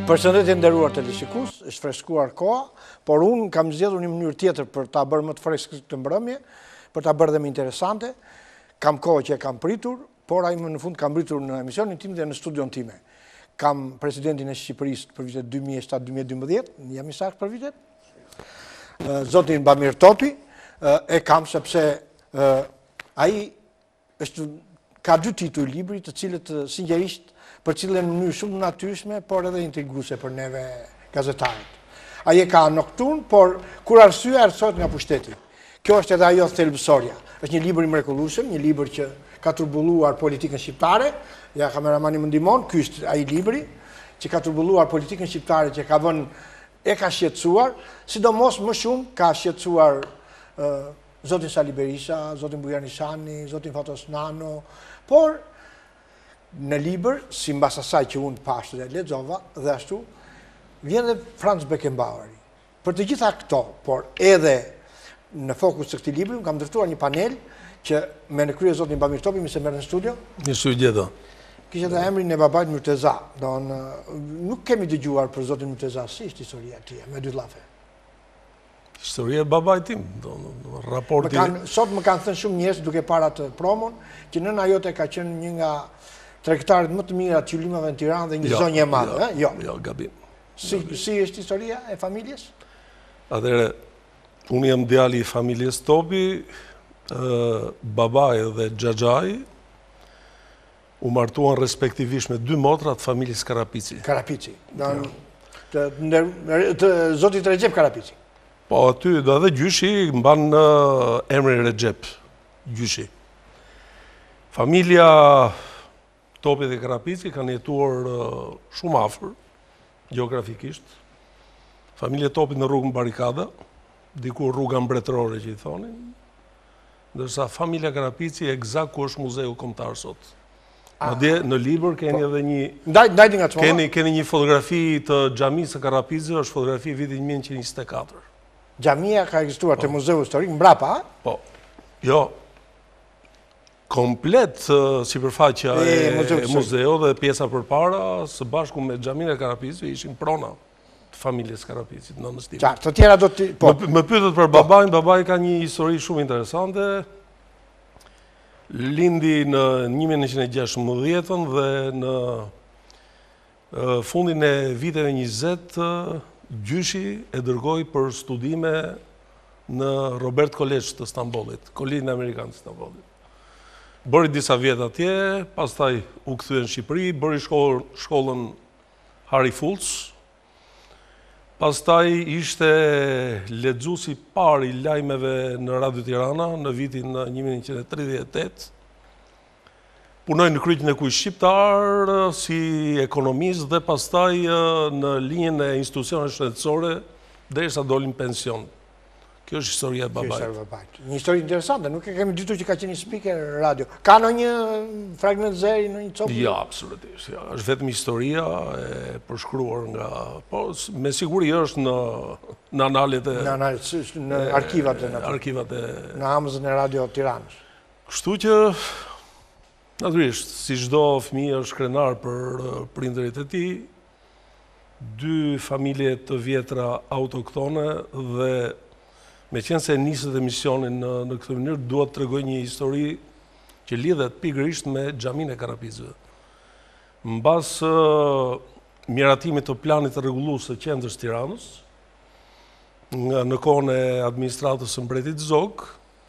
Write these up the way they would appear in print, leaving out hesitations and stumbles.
Përshëndetje nderuar teleshikues, është freskuar koha, por unë kam zgjedhur një mënyrë tjetër për ta bërë më të freskët këtë mbrëmje, për ta bërë dhe më interesante. Kam kohë që e kam pritur, por ai më në fund kam pritur në emisionin tim dhe në studion time. Kam presidentin e Shqipërisë për vitet 2007-2012, jam i saktë për vitet, zotin Bamir Topi, e kam sepse ai ka dy titull libri, të cilët sinqerisht për cilën në mënyrë shumë natyrshme, por edhe intriguese për neve gazetarët. Ai e ka nokturn, por kur arsyeja arsohet nga pushteti. Kjo është edhe ajo thelbësorja. Është një libër i mrekullueshëm, një libër që ka turbulluar politikën shqiptare. Ja, kameramani më ndihmon, ky është ai libri që ka turbulluar politikën shqiptare, që ka vënë e ka shqetësuar, sidomos më shumë ka shqetësuar zotin Sali Berisha, zotin Bujar Nishani, zotin Fatos Nano, por në libër, si mbas asaj që unë pashtë dhe lexova, dhe ashtu, vjen dhe Franz Beckenbauer. Për të gjitha këto, por edhe në fokus të këtij libri, kam ndërtuar një panel që me në krye zotin Bamir Topi, mi se merr në studio. Një studio. Kishte edhe emrin e babait Murteza. Nuk kemi dëgjuar për zotin Murteza, si ishte historia e tij, me dy llafe. Historia e babait tim, raporti. Sot më kanë thënë shumë njerëz duke parë atë promon, që nëna jote ka qenë një nga tregtarët më të mirë të qylimave në Tiranë dhe një zonjë e madhe, jo? Jo, gabim. Si është historia e familjes? Atëherë, unë jam djali i familjes Topi, babai dhe xhaxhai u martuan respektivisht me dy motra të familjes Karapici. Karapici. Të zotit Recep Karapici. Po, aty do edhe gjyshi mban emrin Recep, gjyshi. Familja Topi dhe Karapici kanë jetuar shumë afër, geografikisht. Familja Topi në rrugën Barikada, diku rruga mbretërore që i thonin, ndërsa familja Karapici eksakt ku është muzeu kombëtar sot. Madje në libër keni edhe një keni një fotografi të xhamisë së Karapicit, është fotografi vitit 1924. Xhamia ka ekzistuar te muzeu historik mbrapa, a? Po. Jo. Komplet sipërfaqja e muzeu dhe pjesa përpara, së bashku me xhaminë e Karapicit, ishin prona të familjes Karapicit në Stiv. Qartë, të tjera do të... Më pyetët për babain, babai ka një histori shumë interesante. Lindi në 1916 dhe në fundin e viteve 20, gjyshi e dërgoi për studime në Robert College të Stambollit, Kolegjin Amerikan të Stambollit. Bëri disa vjet atje, pastaj u kthye në Shqipëri, bëri shkollën Harry Fultz. Pastaj ishte lexuesi i parë i lajmeve në Radio Tirana në vitin 1938. Punoi në kryqin e kuj shqiptar si ekonomist dhe pastaj në linjën e institucioneve shëndetësore derisa doli në pension. Kjo është historia e babait. Një histori interesante, nuk e kemi ditur që ka qenë një speaker radio. Ka ndonjë fragment zeri në një copë? Ja, absolutisht. Ja. Është vetëm historia e përshkruar nga, po me siguri është në analet e në arkivat në Amazon e Radio Tiranës. Kështu që natyrisht, si çdo fëmijë është krenar për prindërit e tij, dy familje të vjetra autoktone dhe me qenë se nisët emisionin në këtë mënyrë, duhet të tregoj një histori që lidhet pikërisht me xhaminë e Karapicëve. Mbas miratimit të planit të rregullues të qendrës së Tiranës, në kohën e administratës së mbretit Zog,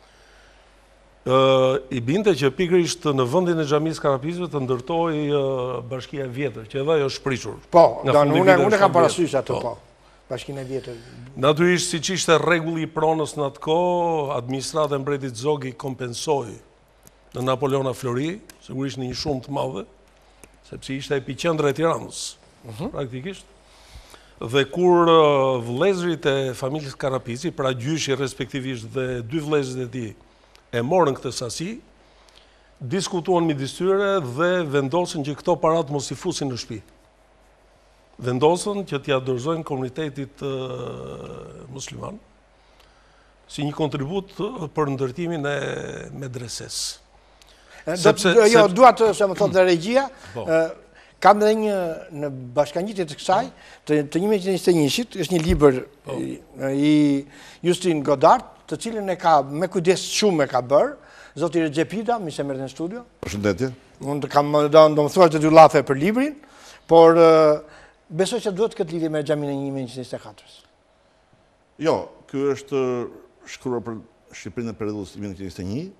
i binte që pikërisht në vendin e xhamisë Karapicëve të ndërtoi Bashkia e Vjetër, që edhe ajo është pritur. Po, unë kam parasysh atë, po. Bashkinë e Vjetër. Natyrisht, siç ishte rregulli i pronës në atë kohë, administrata e mbretit Zogi kompensoi në Napoleona Flori, sigurisht në një shumë të madhe, sepse ishte epiqendra e Tiranës, praktikisht. Dhe kur vëllezërit e familjes Karapici, pra gjyshi respektivisht dhe dy vëllezërit e tij e morën këtë sasi, diskutuan midis tyre dhe vendosën që këto parat mos i fusin në shtëpi. Vendosën që t'ja dorëzojnë komunitetit musliman si një kontribut për ndërtimin e medreses. Jo, duat se më thotë dhe regjia, Kam dhe një në bashkangjitje të kësaj, të 1921-shit, është një libër i Justin Godard, të cilin e ka me kujdes shumë e ka bërë, zoti Regjepida, mi se mërë në studio. Përshëndetje. Unë do më thuash të dy lafe për librin, por besoj që duhet këtë lidhje me xhamin e 1924-s. Jo, kjo është shkruar për Shqipërinë e periudhës 1921,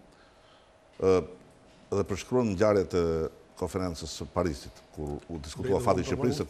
dhe përshkruan në ngjarjet e konferencës së Parisit, kur u diskutua fati i Shqipërisë,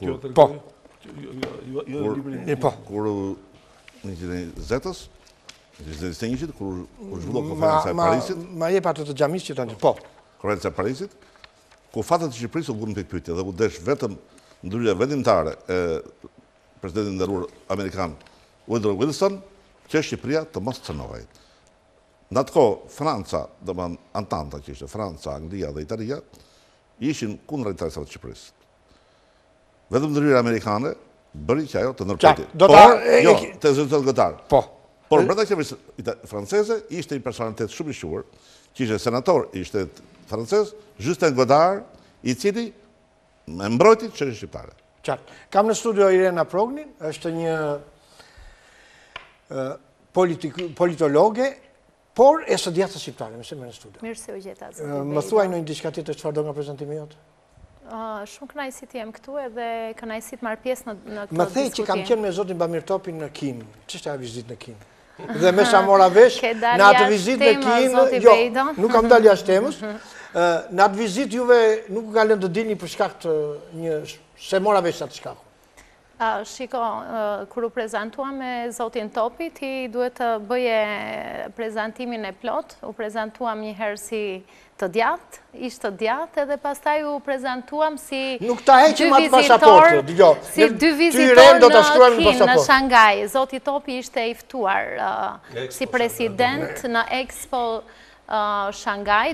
kur në 1920-s, në 1921-shit, kur u zhvillua konferenca e Parisit. Ma jep atë të xhamis që tani, po. Konferenca e Parisit, ku fatet e Shqipërisë u bën tek pyetje dhe u desh vetëm ndryrja vendimtare e presidentit nderuar amerikan Woodrow Wilson që Shqipëria të mos cënohej. Në atë kohë, Franca, domethënë Antanta që ishte Franca, Anglia dhe Italia, ishin kundër interesave të Shqipërisë. Vetëm ndryrja amerikane bëri që ajo të ndërprerti. Jo, të zyrtar Godard. Po. Por brenda qeverisë franceze ishte një personalitet shumë i shuar, që ishte senator i shtetit francez, Justin Godard, i cili me mbrojti çështjen shqiptare. Qartë. Kam në studio Irena Prognin, është një politologe, por e së djathtë shqiptare, më se më në studio. Mirë se u gjeta. Më thuaj në një diçka tjetër çfarë do nga prezantimi jot? Shumë kënaqësi të jem këtu edhe kënaqësi të marr pjesë në këtë diskutim. Më thej që kam qenë me zotin Bamir Topin në Kin. Ç'është ajo vizitë në Kin? Dhe me sa mora vesh, në atë vizitë në Kin, jo, nuk kam dalë jashtë temës. Në atë vizitë juve nuk ka lënë të dilni për shkak të një se mora vesh atë shkakun. Shiko, kur u prezentua me zotin Topi, ti duhet të bëje prezentimin e plot, u prezentuam një herë si të djathtë, ishtë të djathtë, edhe pastaj u prezentuam si nuk ta heqim atë pasaportë, si dy vizitor në Kin, në Shangaj. Zoti Topi ishte i ftuar si president në Expo Shangaj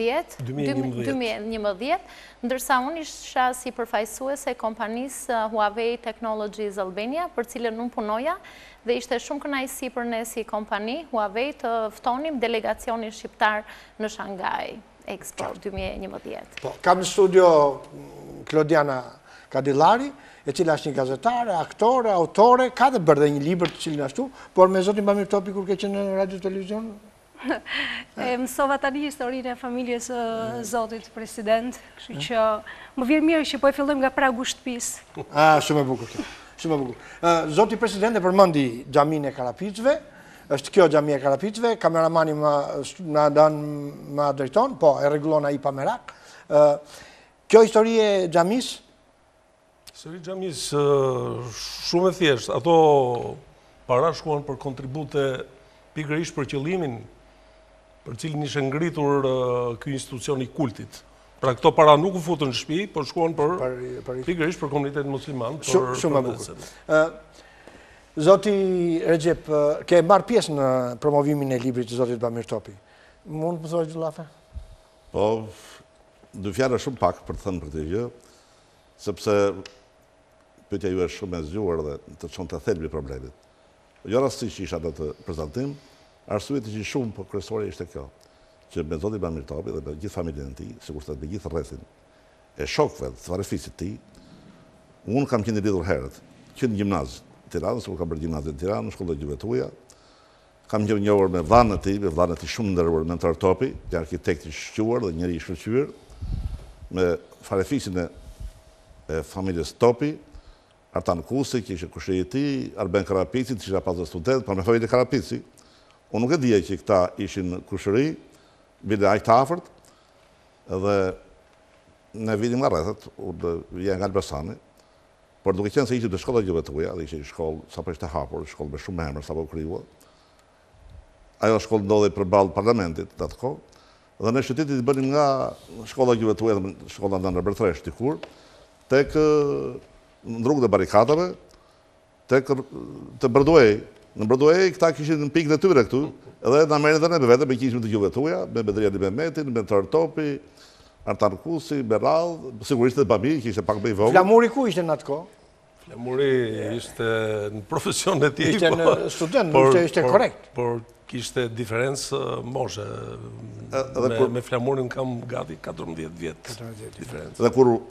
2011, ndërsa unë isha si përfaqësuese e kompanisë Huawei Technologies Albania, për cilën unë punoja, dhe ishte shumë kënaqësi për ne si kompani Huawei të ftonim delegacionin shqiptar në Shangaj Expo 2011. Po, kam në studio Klodiana Kadillari, e cila është një gazetare, aktore, autore, ka dhe bërë dhe një libër të cilin ashtu, por me zotin Bamir Topi kur ke qenë në radio televizion? Mësova tani historinë e familjes zotit president, kështu që më vjen mirë që po e fillojmë nga pragu shtëpisë. Shumë e bukur. Shumë e bukur. Zoti president e përmendi xhamin e Karapicëve, është kjo xhami e Karapicëve, kameramani më drejton, po e rregullon ai pa merak. Kjo histori e xhamisë? Histori e xhamisë shumë e thjeshtë. Ato para shkuan për kontribute pikërisht për qëllimin për cilin ishte ngritur ky institucion i kultit. Pra këto para nuk u futën në shtëpi, por shkuan pikërisht për komunitetin musliman. Shumë e bukur. Zoti Regjep, ke marrë pjesë në promovimin e librit të zotit Bamir Topi. Mund të më thuash dy llafe? Po, dy fjala shumë pak për të thënë për këtë gjë, sepse pyetja ju është shumë e zgjuar dhe të çon të thelbi problemit. Jo rastësisht që isha në të prezantim, arsyet që shumë, po kryesore ishte kjo, që me zotin Bamir Topi dhe me gjithë familjen e tij, sigurisht me gjithë rrethin e shokëve të varëfisit të tij, unë kam qenë i lidhur herët, që në gjimnaz të Tiranës, kur kam bërë gjimnazin në Tiranë, në shkollën e Gjuvetuja, kam qenë njohur me vllahën e tij shumë nderuar, mentor Topi, një arkitekt i shquar dhe njëri i shkëlqyer, me farefisin e familjes Topi, Artan Kusi, që ishte kushëri i tij, Arben Karapici, që ishte pas student, por me familjen e Karapici. Unë nuk e dija që këta ishin kushëri, bile aq të afërt, dhe ne vinim nga rrethet, vjen nga Elbasani, por duke qenë se ishte në shkolla e Gjuvetuja, dhe ishte një shkollë sapo ishte hapur, shkollë me shumë emër sapo krijua. Ajo shkollë ndodhej përballë parlamentit atë kohë, dhe ne shëtitit i bënim nga shkolla e Gjuvetuja dhe shkolla ndan Rebërtresh dikur, tek në rrugën e barikadave, tek të Berduej. Në Berduej këta kishin në pikën e tyre këtu, edhe na merrin dhe ne me vete, me kishim të Gjuvetuja, me Bedriani Mehmetin, me Mentor Topi, Artan Kusi, Berall, sigurisht edhe Bamir, që ishte pak më i vogël. Flamuri ku ishte në atë kohë? Flamuri ishte në profesion e tij. Ishte në student, ishte korrekt. Por kishte diferencë moshe. Me Flamurin kam gati 14 vjet diferencë. Dhe kur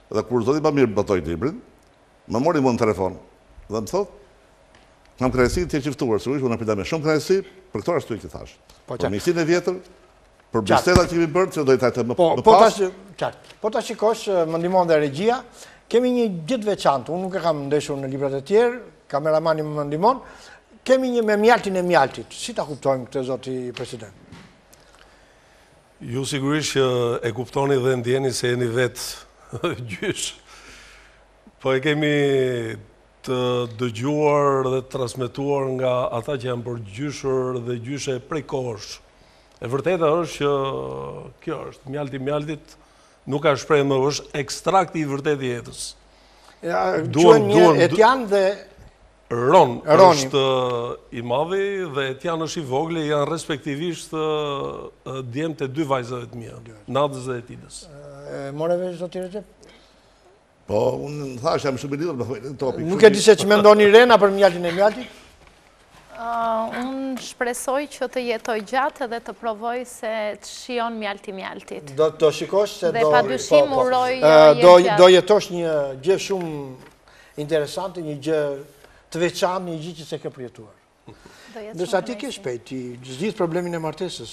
Dhe kur zoti Bamir botoi librin, më mori mua në telefon dhe më thotë, kam kënaqësi të çiftuar, sigurisht unë pyetaj me shumë kënaqësi për këtë arsye që thash. Për miqësinë e vjetër, për bisedat që kemi bërë, që do i tajtë më pas. Po ta shikosh, më ndihmon dhe regjia, kemi një gjë veçantë, unë nuk e kam ndeshur në librat e tjerë, kameramani më ndihmon, kemi një me mjaltin e mjaltit. Si ta kuptojmë këtë zoti president? Ju sigurisht që e kuptoni dhe ndjeni se jeni vetë gjysh, po e kemi të dëgjuar dhe transmetuar nga ata që janë përgjyshur dhe gjyshe prej kohësh. E vërteta është që kjo është, mjaltit nuk ka shprehje më, është ekstrakti i vërtetë i jetës. Duhen Etian dhe Ron është i madhi dhe Etian është i vogli, janë respektivisht djemtë e 2 vajzave të mia, Nadës dhe Etidës. More vesh zoti Recep? Po, unë thash jam shumë i lidhur me këtë topik. Nuk e di se që mendoni Rena për mjaltin e mjaltit? Unë shpresoj që të jetoj gjatë dhe të provoj se të shion mjaltit. Do shikosh se dhe pa dyshim uroj jetë gjatë. Do jetosh një gjë shumë interesante, një gjë të veçantë, një gjë që se ke përjetuar. Ndërsa ti ke shpejt, ti zgjidh problemin e martesës.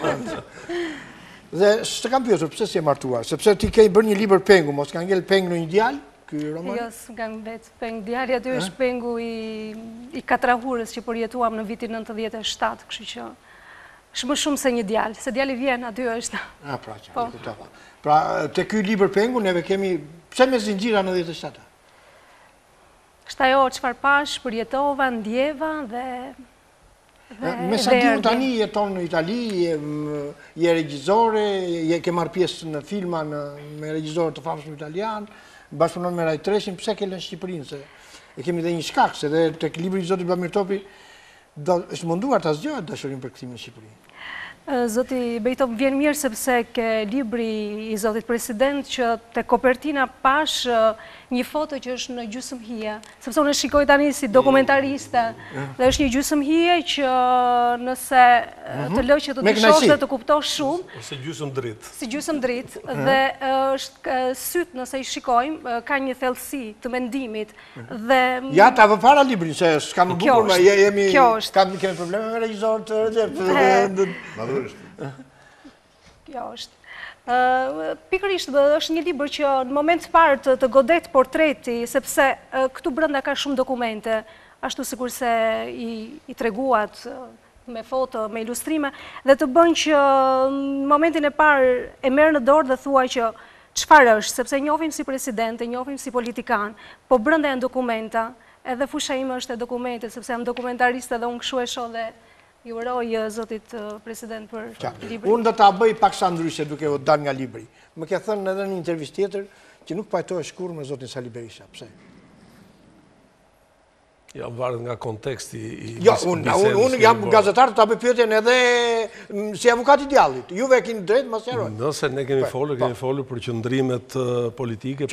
Dhe s'të kam pyetur pse si e martuar, sepse ti ke bërë një libër pengu, mos ka ngel peng në një djalë, ky roman? Jo, s'ka ngel peng djalë, aty është pengu i katrahurës që përjetuam në vitin 97, kështu që është më shumë se një djalë, se djali vjen aty është. Pra që, kuptova. Pra, te ky libër pengu neve kemi, pse me zinxhira 97? Kështu ajo çfarë pash, përjetova, ndjeva dhe me sa di unë tani jeton në Itali, je regjizore, ke marrë pjesë në filma me regjizore të famshëm italian, bashkëpunon me Raj Treshin, pse ke lënë Shqipërinë? Se e kemi dhe një shkak, se dhe tek libri i zotit Bamir Topi është munduar ta zgjohet dashurinë për kthimin në Shqipëri. Zoti Bejtop, vjen mirë sepse ke libri i zotit president që te kopertina pash një foto që është në gjysmë hije, sepse unë shikoj tani si dokumentariste dhe është një gjysmë hije që nëse të lë që të të shosh dhe të kuptosh shumë. Si gjysmë dritë. Si gjysmë dritë dhe është syt nëse i shikojmë, ka një thellësi të mendimit dhe... Ja, ta vë para librin, se s'kam bukur, ma jemi... Kemi probleme me regjizor të Recep. Kjo është. Pikërisht është një libër që në moment parë të godet portreti, sepse këtu brenda ka shumë dokumente, ashtu sikur se i treguat me foto, me ilustrime, dhe të bën që në momentin e parë e merr në dorë dhe thuaj që çfarë është, sepse e njohim si president, e njohim si politikan, po brenda janë dokumenta, edhe fusha ime është e dokumentet, sepse jam dokumentariste dhe unë kështu e shoh dhe ju uroj zotit president për librin. Unë do ta bëj paksa ndryshe duke u dal nga libri. Më ke thënë edhe në një intervistë tjetër që nuk pajtohesh kurrë me zotin Sali Berisha. Pse? Ja, varet nga konteksti i jo, unë jam gazetar të ta bëj pyetjen edhe si avukat i djallit. Juve e keni drejt mos jaroj. Nëse ne kemi folur për qëndrimet politike,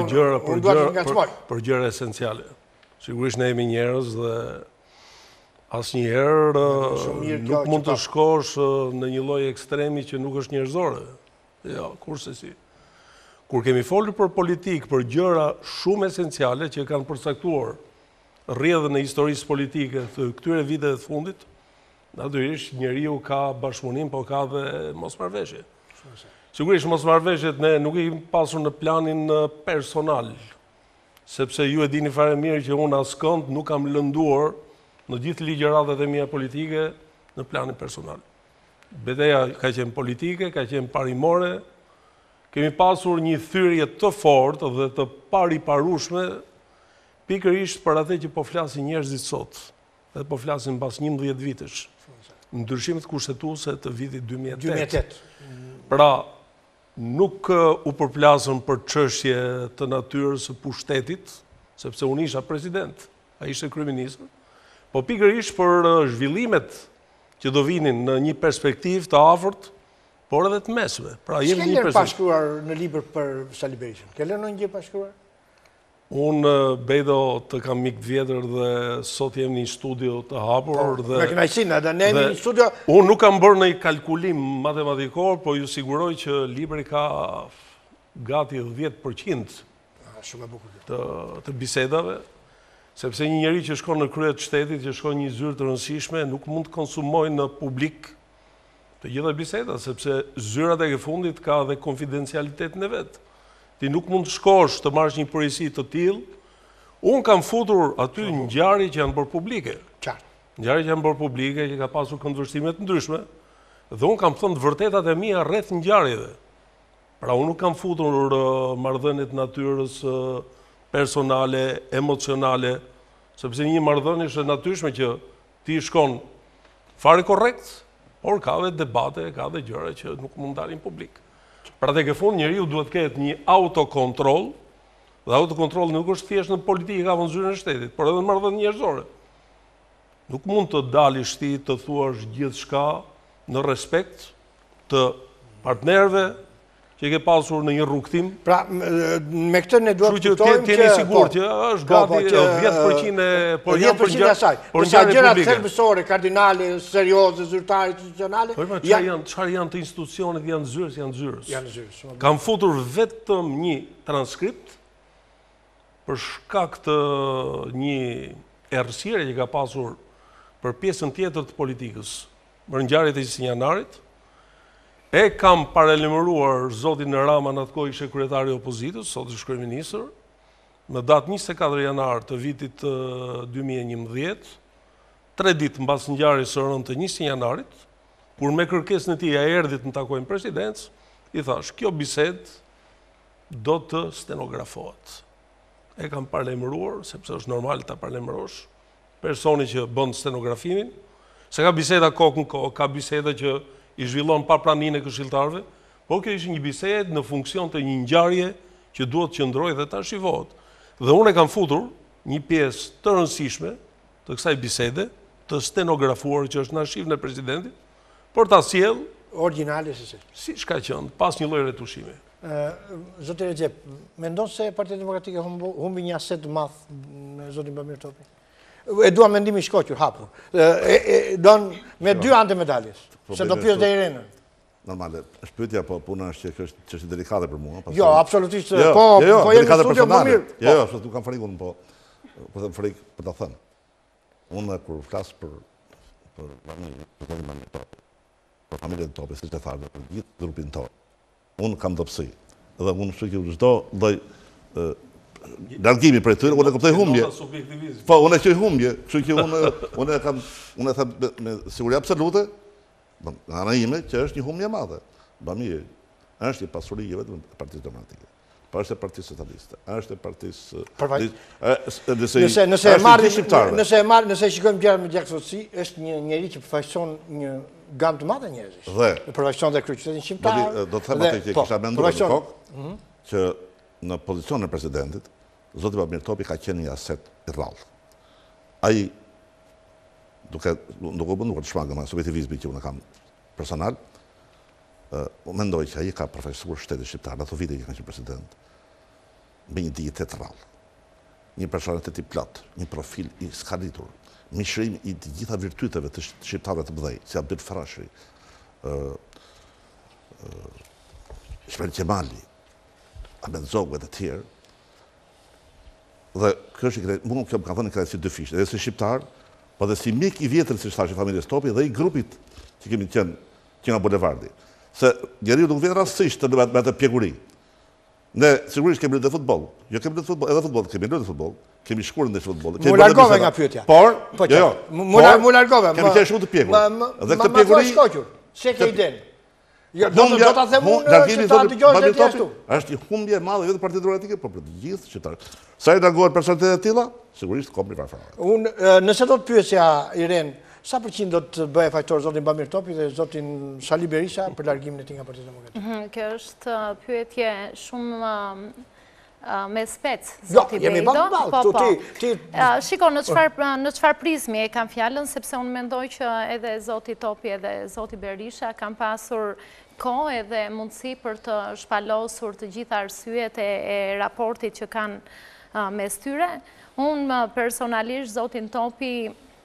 për gjëra esenciale. Sigurisht ne jemi njerëz dhe asnjëherë nuk mund të shkosh në një lloj ekstremi që nuk është njerëzore. Jo, kurse si. Kur kemi folur për politikë, për gjëra shumë esenciale që kanë përcaktuar rrjedhën e historisë politike të këtyre viteve të fundit, natyrisht njeriu ka bashkëpunim, po ka dhe mosmarrveshje. Sigurisht mosmarrveshjet ne nuk i kemi pasur në planin personal, sepse ju e dini fare mirë që unë askënd nuk kam lënduar në gjithë ligjëratat e mia politike në planin personal. Betejë ka qenë politike, ka qenë parimore, kemi pasur një thyrje të fortë dhe të pariparueshme pikërisht për atë që po flasin njerëzit sot, dhe po flasin pas 11 vitesh, ndryshimet kushtetuese të vitit 2008. Pra, nuk u përplasën për çështje të natyrës së pushtetit, sepse unë isha president, ai ishte kryeminist, po pikërisht për zhvillimet që do vinin në një perspektivë të afërt, por edhe të mesme. Pra jemi një perspektivë. Ç'ke pashkruar në libër për Sali Berishën? Ke lënë një gjë pashkruar? Unë Bejdo të kam mik vjetër dhe sot jem një studio të hapur dhe... Me kënaqësinë, edhe ne jemi një studio... Unë nuk kam bërë një kalkulim matematikor, po ju siguroj që libri ka gati 10% Shumë e bukur. Të bisedave, sepse një njeri që shkon në krye të shtetit, që shkon një zyrë të rëndësishme, nuk mund të konsumojë në publik të gjitha bisedat, sepse zyrat e ke fundit ka dhe konfidencialitetin e vetë. Ti nuk mund të shkosh të marrësh një përgjegjësi të tillë. Unë kam futur aty ngjarje që janë bërë publike. Qartë. Ngjarje që janë bërë publike, që ka pasur këndvështrime të ndryshme, dhe unë kam thënë të vërtetat e mia rreth ngjarjeve. Pra unë nuk kam futur marrëdhënie të natyrës personale, emocionale, sepse një marrëdhënie është e natyrshme që ti shkon fare korrekt, por ka dhe debate, ka dhe gjëra që nuk mund dalin publik. Pra tek e fund njeriu duhet të ketë një autokontroll, dhe autokontrolli nuk është thjesht në politikë ka në zyrën e shtetit, por edhe në marrëdhënie njerëzore. Nuk mund të dalish ti të thuash gjithçka në respekt të partnerëve që ke pasur në një rrugtim. Pra, me këtë ne duhet të kuptojmë që jeni sigurt që është gati 10% por janë për asaj. Por gjërat thelbësore, kardinale, serioze, zyrtare, institucionale. Çfarë janë të institucionet, janë zyrës, janë zyrës. Janë zyrës. Kam futur vetëm një transkript për shkak të një errësire që ka pasur për pjesën tjetër të politikës, për ngjarjet e 20 janarit. E kam paralajmëruar zotin Rama, në atë kohë ishte kryetari i opozitës, sot është kryeministër, në datë 24 janar të vitit 2011, 3 ditë mbas ngjarjes së rëndë të 20 janarit, kur me kërkesën e tij ai erdhi të më takojë në presidencë, i thash, kjo bisedë do të stenografohet. E kam paralajmëruar, sepse është normal ta paralajmërosh personi që bën stenografimin, se ka biseda kokë në kokë, ka biseda që i zhvillon pa praninë e këshilltarëve, por kjo ishte një bisedë në funksion të një ngjarje që duhet të qëndrojë dhe ta shivohet. Dhe unë e kam futur një pjesë të rëndësishme të kësaj bisede, të stenografuar që është në arshivin e presidentit, por ta sjell origjinale siç ka qenë, pas një lloji retushimi. Zoti Recep, mendon se Partia Demokratike humbi një aset të madh me zotin Bamir Topi? E dua mendimin shkoqur, hapur. Don me 2 anë të medaljes, se do pyes deri renën. Normale, është pyetja, po puna është që është çështje delikate për mua. Jo, absolutisht, po jemi në studio më mirë. Jo, ashtu nuk kam frikun, po them frikë për ta thënë. Unë kur flas për familjen Topi, siç e thash, për gjithë grupin tonë. Unë kam dobësi, dhe unë shqyqy çdo lloj largimi prej tyre, unë e kuptoj humbje. Po, unë e qoj humbje, kështu që unë e them me siguri absolute, në ana ime, që është një humbje e madhe. Bamir është një pasuri jo vetëm e Partisë Demokratike, por është e Partisë Socialiste, është e Partisë Nëse shikojmë gjërat me gjaktësi, është një njerëz që përfaqëson një gamë të madhe njerëzish. Dhe përfaqëson dhe kryeqytetin shqiptar. Do të them atë që kisha menduar në kokë, që në pozicionin e presidentit, zoti Bamir Topi ka qenë një aset i rrallë. Ai duke të shmangë subjektivizmi që unë kam personal, mendoj që ai ka përfaqësuar shtetin shqiptar në ato vite që ka qenë president me një dignitet rrallë, një personalitet i plot, një profil i skalitur, mishërim i të gjitha virtyteve të shqiptarëve të mëdhej, si Abdyl Farashi, Ismail Qemali, Ahmet Zogu e të tjerë. Dhe mua kjo ka thënë si dy fishë, edhe si shqiptar, po dhe si mik i vjetër si thashë familjes Topi dhe i grupit që kemi qenë që nga Bulevardi. Se njeriu nuk vjen rastësisht me atë pjekuri. Ne sigurisht kemi luajtur futboll. Jo kemi luajtur futboll, edhe futboll kemi luajtur futboll. Kemi shkuar në futboll. Mu largove nga pyetja. Por, jo. Mu largove. Kemi qenë shumë të pjekur. Dhe këtë pjekuri se ke iden. Do ta them unë që ta dëgjojë dhe ti ashtu. Është një humbje e madhe vetëm Partia Demokratike, por për të gjithë qytetarët. Sa i largohet personalitetet e tilla, sigurisht kombri varfërore. Unë nëse do të pyesja Iren, sa përqind do të bëhe fajtor zotin Bamir Topi dhe zotin Sali Berisha për largimin e tij nga Partia Demokratike? Kjo është pyetje shumë me spec, zoti Bejdo. Shiko, në çfarë prizmi e kam fjalën, sepse unë mendoj që edhe zoti Topi edhe zoti Berisha kanë pasur kohë edhe mundësi për të shpalosur të gjitha arsyet e raportit që kanë mes tyre. Unë personalisht zotin Topi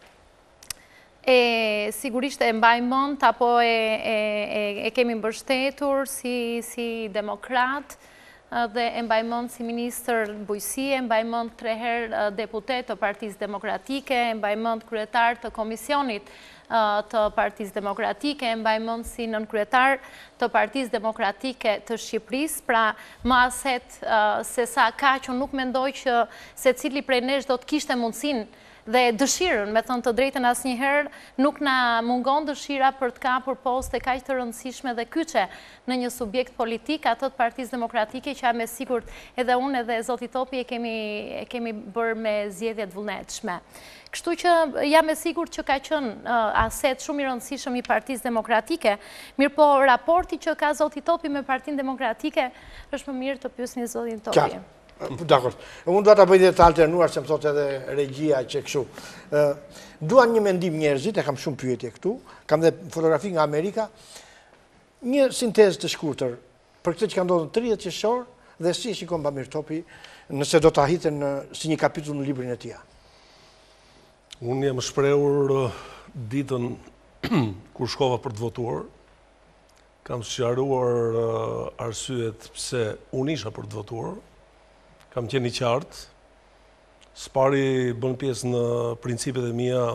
sigurisht e mbaj mend apo e kemi mbështetur si demokrat dhe e mbajmon si ministër bujësie, e mbajmon 3 herë deputet të Partisë Demokratike, e mbajmon kryetar të komisionit të Partisë Demokratike, e mbajmon si nënkryetar të Partisë Demokratike të Shqipërisë, pra më aset se sa ka që nuk mendoj që se cili prej nesh do të kishte mundësin dhe dëshirën, me thënë të drejtën asnjëherë, nuk na mungon dëshira për të kapur poste kaq të rëndësishme dhe kyçe në një subjekt politik, atë të Partisë Demokratike, që me sigurt edhe unë edhe zoti Topi e kemi bërë me zgjedhje të vullnetshme. Kështu që jam e sigurt që ka qenë aset shumë i rëndësishëm i Partisë Demokratike, mirë po raporti që ka zoti Topi me Partinë Demokratike është më mirë të pyesni zotin Topi. Dakor. Unë duhet të bëj dhe të alternuar, se më thot edhe regjia që kështu. Duan një mendim njerëzit, e kam shumë pyetje këtu, kam dhe fotografi nga Amerika, një sintezë të shkurtër për këtë që ka ndodhur 30 qershor dhe si shikon Bamir Topi nëse do të ahiten si një kapitull në librin e tij. Unë jam shprehur ditën kur shkova për të votuar, kam sqaruar arsyet pse unë isha për të votuar. Kam qenë i qartë, s'pari bën pjesë në principet e mia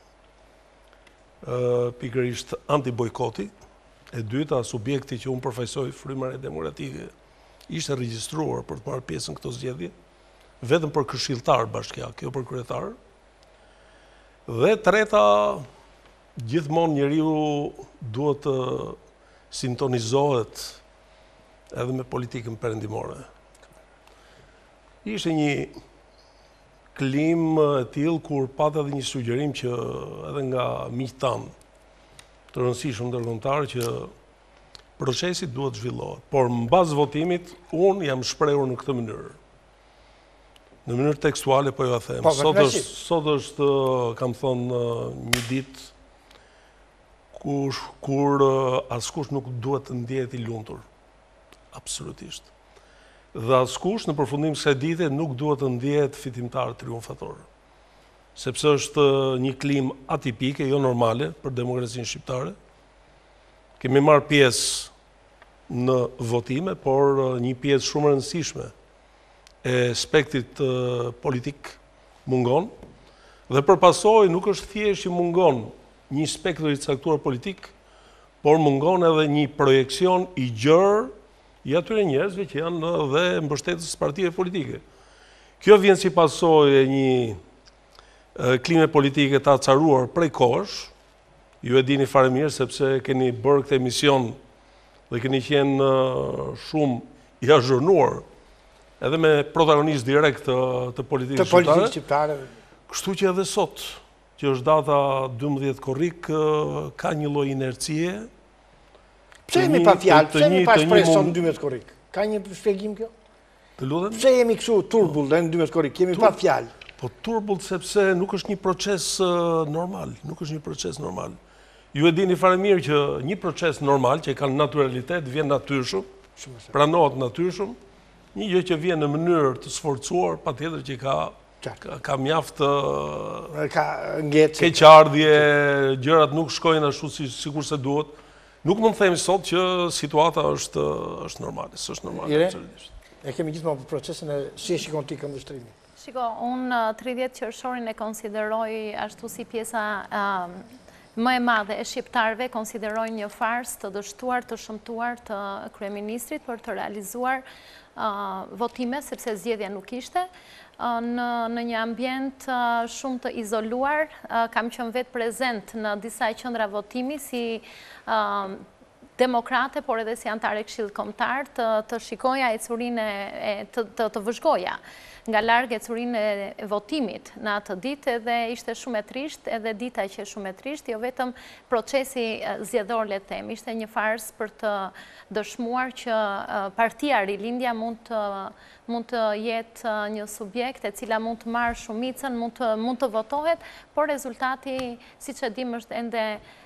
pikërisht anti-bojkoti, e dyta subjekti që unë përfaqësoj Frymën Demokratike ishte regjistruar për të marrë pjesë në këto zgjedhje, vetëm për këshilltar bashkia, kjo për kryetar. Dhe treta, gjithmonë njeriu duhet të sintonizohet edhe me politikën perëndimore. Ishte një klim e tillë kur pat edhe një sugjerim që edhe nga miqtë tanë të rëndësishëm ndërkombëtar që procesi duhet zhvillohet. Por mbas votimit unë jam shprehur në këtë mënyrë. Në mënyrë tekstuale po ja them. Sot është kam thënë një ditë kur askush nuk duhet të ndihet i lumtur. Absolutisht. Dhe askush në përfundim kësaj dite nuk duhet të ndihet fitimtar triumfator. Sepse është një klim atipike, jo normale për demokracinë shqiptare. Kemi marrë pjesë në votime, por një pjesë shumë e rëndësishme e spektit politik mungon. Dhe përpasoj nuk është thjesht që mungon një spektër i caktuar politik, por mungon edhe një projekcion i gjerë i atyre njerëzve që janë dhe mbështetës partive politike. Kjo vjen si pasojë e një klime politike të acaruar prej kohësh, ju e dini fare mirë sepse keni bërë këtë emision dhe keni qenë shumë i azhurnuar edhe me protagonist direkt të politikës shqiptare. Kështu që edhe sot, që është data 12 korrik, ka një lloj inercie. Pse jemi pa fjalë, pse jemi pa shpresë në 12 korrik? Ka një shpjegim kjo? Të lutem? Pse jemi kështu turbull në 12 korrik? Jemi pa fjalë. Po turbull sepse nuk është një proces normal, nuk është një proces normal. Ju e dini fare mirë që një proces normal që ka naturalitet vjen natyrshëm, pranohet natyrshëm, një gjë që vjen në mënyrë të sforcuar, patjetër që ka mjaft keqardhje, gjërat nuk shkojnë ashtu sikur se duhet. Nuk mund të themi sot që situata është normale, s'është normale. Ire, e kemi gjithmonë për procesin e si e shikon ti këndvështrimin? Shiko, unë 30 qershorin e konsideroj ashtu si pjesa më e madhe e shqiptarëve, konsideroj një farsë të dështuar, të shëmtuar të kryeministrit për të realizuar votime, sepse zgjedhja nuk ishte. Në një ambient shumë të izoluar, kam qenë vetë prezent në disa qendra votimi si demokrate, por edhe si antare Këshillit Kombëtar, të shikoja ecurinë të vëzhgoja nga larg ecurinë e votimit në atë ditë, edhe ishte shumë e trisht, edhe dita që shumë e trisht, jo vetëm procesi zgjedhor, le të them, ishte një farsë për të dëshmuar që partia Rilindja mund të jetë një subjekt e cila mund të marrë shumicën, mund të votohet, por rezultati, siç e dim, është ende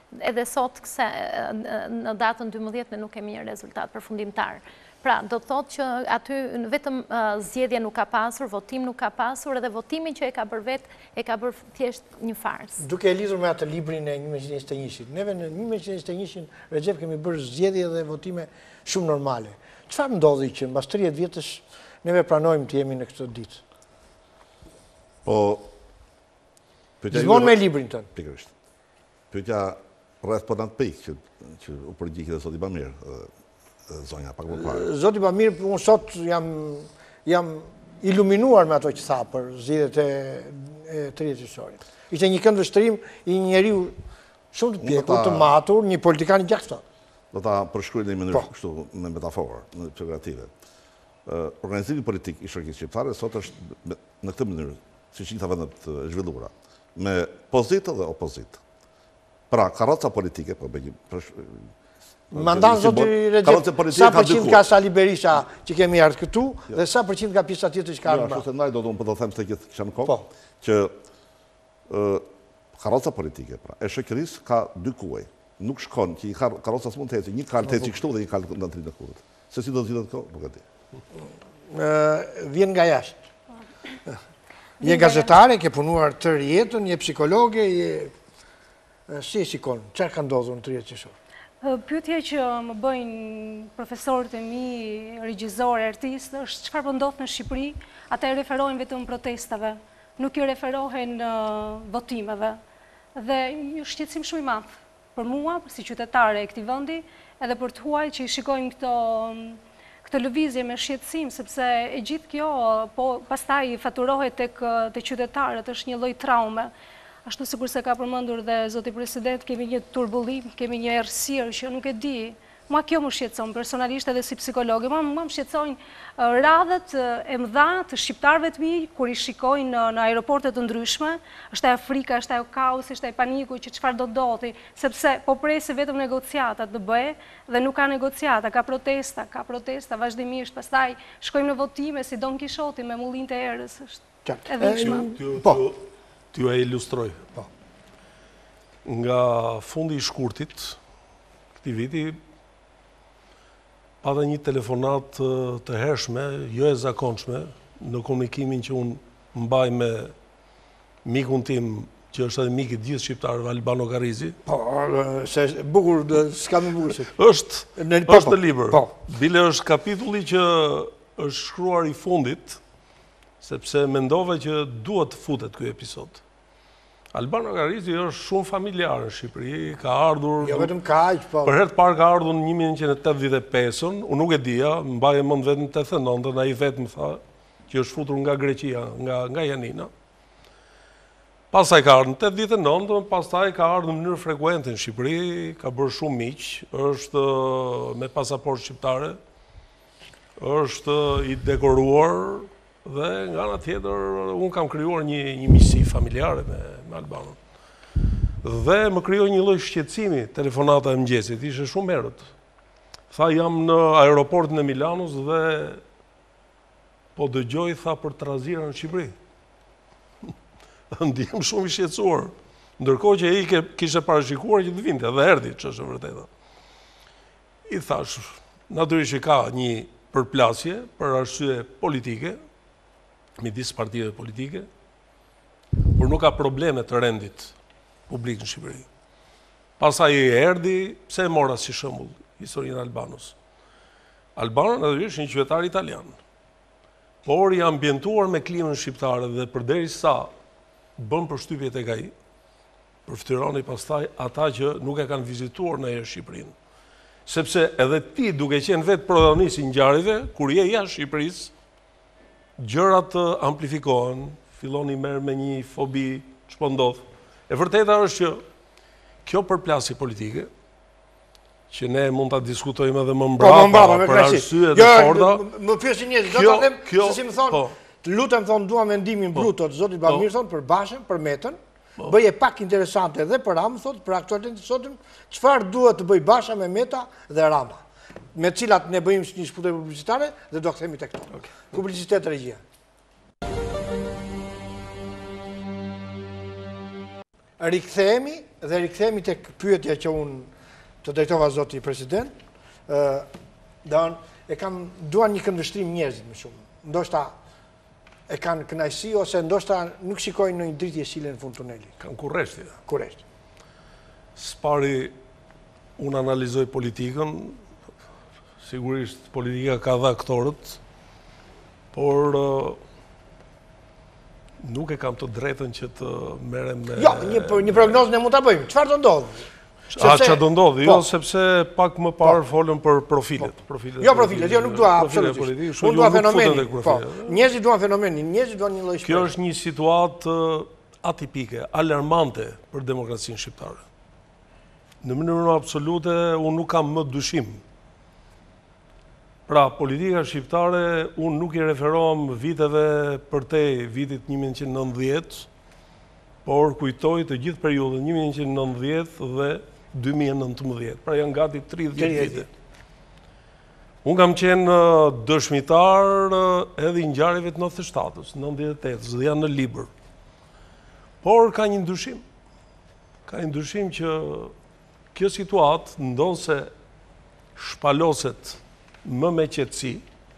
edhe sot në datën 12 ne nuk kemi një rezultat përfundimtar. Pra, do të thotë që aty vetëm zgjedhje nuk ka pasur, votim nuk ka pasur, edhe votimin që e ka bërë vetë, e ka bërë thjesht një fars. Duke e lidhur me atë librin e 1921-shit, neve në 1921-shin Recep kemi bërë zgjedhje dhe votime shumë normale. Çfarë ndodhi që mbas 30 vjetësh neve pranojmë të jemi në këtë ditë? Po, gjithmonë me librin tënë. Pikërisht. Pyetja rreth po natë pikë që u përgjigj dhe zoti Bamir, zonja pak më parë. Zoti Bamir, unë sot jam iluminuar me ato që tha për zgjedhjet e 30 qershorit. Ishte një këndvështrim i një njeriu shumë të pjekur, të matur, një politikan i gjatë. Do ta përshkruaj në një mënyrë kështu me metaforë, në figurative. Organizimi politik i shoqërisë shqiptare sot është në këtë mënyrë, siç i vendet zhvilluara, me pozitë dhe opozitë. Pra, karroca politike, po bëjmë Mandan zoti Recep, sa përqind ka Sali Berisha që kemi ardhur këtu dhe sa përqind ka pjesa tjetër që ka ardhur. Ashtu se ndaj do të them se gjithë kisha në kohë që karroca politike, pra, e shoqërisë ka dy kuaj. Nuk shkon që i karroca s'mund të ecë një kalë të ecë kështu dhe një kalë në trinë të kurrët. Se si do të zgjidhet këto, nuk e di. Vjen nga jashtë. Je gazetare, ke punuar tërë jetën, je psikologe, si e shikon, çfarë ka ndodhur në 30 qershor? Pyetja që më bëjnë profesorët e mi, regjizorë, artistë, është çfarë po ndodh në Shqipëri, ata e referojnë vetëm protestave, nuk i referohen votimeve. Dhe një shqetësim shumë i madh për mua, si qytetare e këtij vendi, edhe për të huaj që i shikojmë këtë lëvizje me shqetësim, sepse e gjithë kjo po pastaj faturohet tek qytetarët, është një lloj traume. Ashtu sikur se ka përmendur dhe zoti president, kemi një turbullim, kemi një errësirë që nuk e di. Mua kjo më shqetëson personalisht edhe si psikologe. Mua më shqetësojnë radhët e mëdha të shqiptarëve të mi kur i shikojnë në aeroporte të ndryshme. Është ajo frika, është ajo kaosi, është ajo paniku që çfarë do ndodhi, sepse po presi vetëm negociata të bëhe dhe nuk ka negociata, ka protesta vazhdimisht. Pastaj shkojmë në votime si Don Kishoti me mullinë e erës. Është e dhunshme. Po. T'ju e ilustroj. Nga fundi i shkurtit, këtij viti, pata një telefonat të hershme, jo e zakonshme, në komunikimin që unë mbaj me mikun tim, që është edhe mik i gjithë shqiptarëve, Albano Garrizi. Po, se bukur, s'ka më bukur se. Është në libër. Bile është kapitulli që është shkruar i fundit, sepse mendove që duhet të futet ky episod. Albano Garrizi është shumë familjar në Shqipëri, ka ardhur... Jo vetëm kaq, po... Për herë të parë ka ardhur në 1985-ën, unë nuk e dija, mbaje mend vetëm në 89-ën, ai vetë më tha që është futur nga Greqia, nga Janina. Pastaj ka ardhur në 89-ën, pastaj ka ardhur në mënyrë frekuente në Shqipëri, ka bërë shumë miq, është me pasaportë shqiptare, është i dekoruar. Dhe nga ana tjetër, unë kam krijuar një miqësi familjare me Albanon. Dhe më krijoi një lloj shqetësimi telefonata e mëngjesit, ishte shumë herët. Tha jam në aeroportin e Milanos dhe po dëgjoj tha për trazira në Shqipëri. Ndihem shumë i shqetësuar. Ndërkohë që ai kishte parashikuar që të vinte dhe erdhi, ç'është e vërteta. I thash, natyrisht ka një përplasje për arsye politike, midis partive politike, por nuk ka probleme të rendit publik në Shqipëri. Pastaj i erdhi, pse e mora si shembull historinë e Albanos. Albano natyrisht një qytetar italian, por i ambientuar me klimën shqiptare dhe përderisa bën përshtypje tek ai, përftyroni pastaj ata që nuk e kanë vizituar në Shqipërinë. Sepse edhe ti duke qenë vetë protagonist i ngjarjeve, kur je jashtë Shqipërisë, gjërat amplifikohen, fillon i merr me një fobi, ç'po ndodh. E vërteta është që kjo përplasje politike, që ne mund ta diskutojmë edhe më mbrapa për arsye të forta. Më pyesin njerëz, do ta them se si më thon, lutem thon dua mendimin bruto të zotit Bamir thon për Bashën, për Metën. Bëje pak interesante edhe për Ramën thot, për aktualitetin e sotëm, çfarë duhet të bëj Basha me Meta dhe Rama, me cilat ne bëjmë një shputje publicitare dhe do kthehemi tek këto. Publicitet regjia. rikthehemi dhe rikthehemi tek pyetja që unë të drejtova zoti president, duan një këndvështrim njerëzit më shumë. Ndoshta e kanë kënaqësi ose ndoshta nuk shikojnë në një dritje sjellje në fund tunelit. Kanë kurreshti. Kurresht. Spari unë analizoj politikën, sigurisht politika ka dhe aktorët, por nuk e kam të drejtën që të merrem me... Jo, një prognozë ne mund ta bëjmë. Çfarë do ndodhë? Që do ndodhë? Jo, sepse pak më parë folëm për profilet. Jo profilet, jo nuk dua absolutisht. Unë dua fenomenin. Njerëzit duan fenomenin, njerëzit duan një lloj shprehje. Kjo është një situatë atipike, alarmante për demokracinë shqiptare. Në mënyrë absolute, unë nuk kam më dyshim. Pra, politika shqiptare, unë nuk I referohem viteve përtej vitit 1990, por kujtoj të gjithë periudhën 1990 dhe 2019. Pra, janë gati 30 vite. Unë kam qenë dëshmitar edhe I ngjarjeve të 97-s, 98-s, dhe janë në libër. Por ka një ndyshim. Ka një ndyshim që kjo situatë ndonë se shpaloset më me qetësi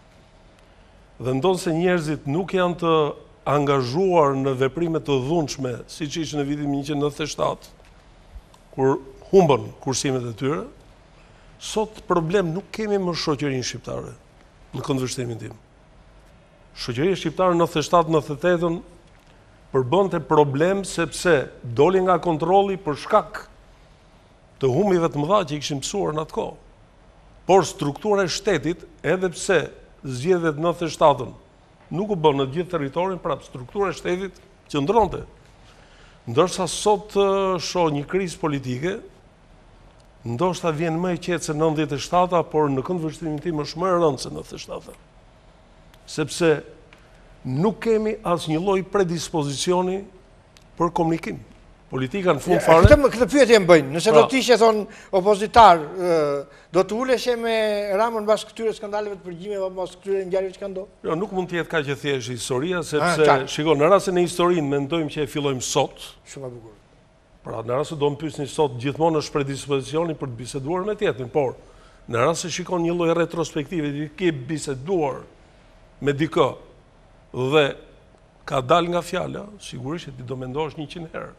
dhe ndonë se njerëzit nuk janë të angazhuar në veprime të dhunshme, si që ishë në vitin 1997, kur humbën kursimet e tyre, sot problem nuk kemi më shoqërinë shqiptare në këndvështrimin tim. Shoqëria shqiptare në 97-98 përbënte problem sepse doli nga kontrolli për shkak të humbive të mëdha që I kishim mësuar në atë kohë. Por struktura e shtetit, edhe pse zgjedhjet 97-ën nuk u bën në gjithë territorin, prap struktura e shtetit qëndronte. Ndërsa sot shoh një krizë politike, ndoshta vjen më e qetë se 97-a, por në këndvështrimin tim është më e rëndë se 97-a. Sepse nuk kemi asnjë lloj predispozicioni për komunikim. Politika në fund fare... Këtë pyetje më bëjnë. Nëse do t'ishe thonë opozitar, do të uleshe me Ramën pas këtyre skandaleve të përgjithshme apo pas këtyre ngjarjeve që kanë ndodhur? Jo, nuk mund të jetë kaq e thjeshtë historia, sepse shikoj, në rastin e historinë mendojmë që e fillojmë sot. Shumë e bukur. Pra, në rast se do më pyesni sot, gjithmonë është predispozicioni për të biseduar me tjetrin, por në rast se shikon një lloj retrospektive, ti ke biseduar me dikë dhe ka dal nga fjala, sigurisht ti do mendosh 100 herë.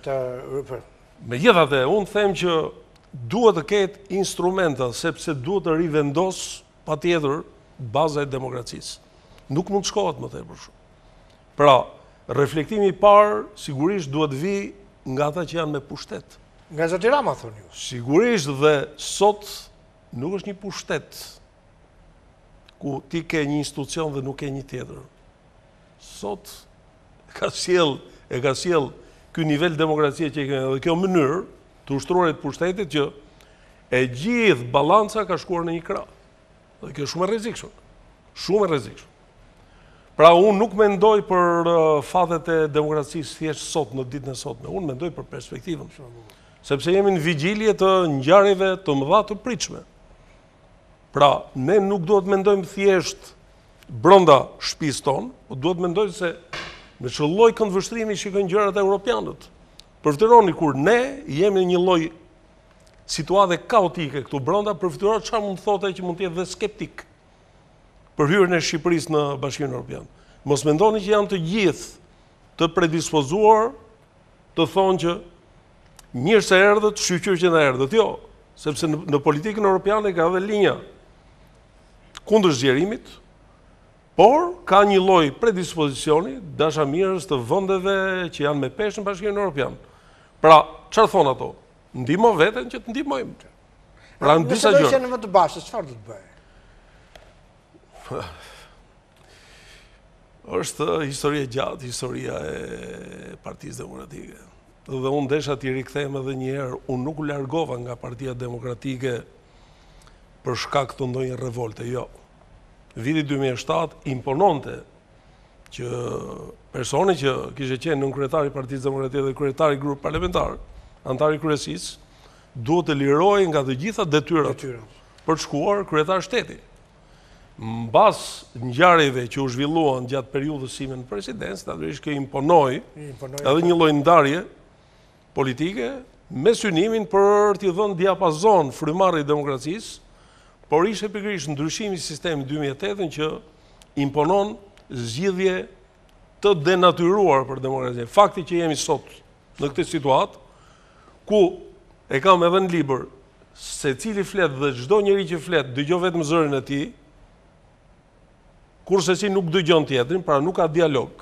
Megjithatë, unë them që duhet të ketë instrumenta, sepse duhet të rivendos patjetër baza e demokracisë. Nuk mund të shkohet më tepër shumë. Pra, reflektimi I parë sigurisht duhet vi nga ata që janë me pushtet. Nga zoti Rama thonë ju. Sigurisht dhe sot nuk është një pushtet ku ti ke një institucion dhe nuk ke një tjetër. Sot e ka sjell ky nivel demokracie që kemi dhe kjo mënyrë të ushtruarit pushtetit që e gjithë balanca ka shkuar në një krah. Dhe kjo është shumë e rrezikshme. Shumë e rrezikshme. Pra unë nuk mendoj për fatet e demokracisë thjesht sot në ditën e sotme. Unë mendoj për perspektivën. Sepse jemi në vigjilje të ngjarjeve të mëdha të pritshme. Pra, ne nuk duhet mendojmë thjesht brenda shtëpisë tonë, por duhet mendojmë se me që lloj këndvështrimi shikojnë gjërat e europianët. Përfituroni kur ne jemi në një lloj situate kaotike këtu brenda, përfituroni çfarë mund të thotë që mund të jetë dhe skeptik për hyrjen e Shqipërisë në Bashkimin Evropian. Mos mendoni që janë të gjithë të predispozuar të thonë që mirë se erdhët, shqyqyr që na erdhët. Jo, sepse në politikën europiane ka edhe linja kundër zgjerimit, por ka një lloj predispozicioni dashamirës të vendeve që janë me peshë në Bashkimin Evropian. Pra, çfarë thon ato? Ndihmo veten që të ndihmojmë. Pra, në disa gjëra. Nëse do të më të bashkë, çfarë do të bëj? Është historia gjatë, historia e Partisë Demokratike. Dhe unë desha t'i rikthehem edhe një herë, unë nuk u largova nga Partia Demokratike për shkak të ndonjë revolte, jo. Viti 2007 impononte që personi që kishte qenë nënkryetari I Partisë Demokratike dhe kryetari I grupit parlamentar, antari I kryesisë, duhet të lirohej nga të gjitha detyrat për të shkuar kryetar shteti. Mbas ngjarjeve që u zhvilluan gjatë periudhës sime në presidencë, natyrisht kjo imponoi edhe një lloj ndarje politike me synimin për t'i dhënë diapazon frymarrje demokracisë, por ishte pikërisht ndryshimi i sistemit 2008 që imponon zgjidhje të denatyruar për demokracinë. Fakti që jemi sot në këtë situatë, ku e kam edhe në libër, se cili flet dhe çdo njeri që flet dëgjon vetëm zërin e tij, kurse si nuk dëgjon tjetrin, pra nuk ka dialog.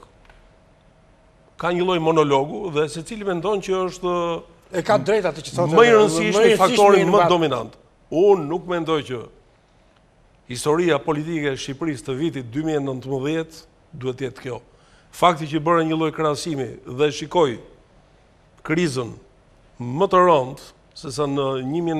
Ka një lloj monologu dhe secili mendon që është e ka drejt atë që thotë. Më i rëndësishmi faktorin më dominant. Unë nuk mendoj që historia politike e Shqipërisë të vitit 2019 duhet të jetë kjo. Fakti që bëra një lloj krahasimi dhe shikoj krizën më të rëndë se sa në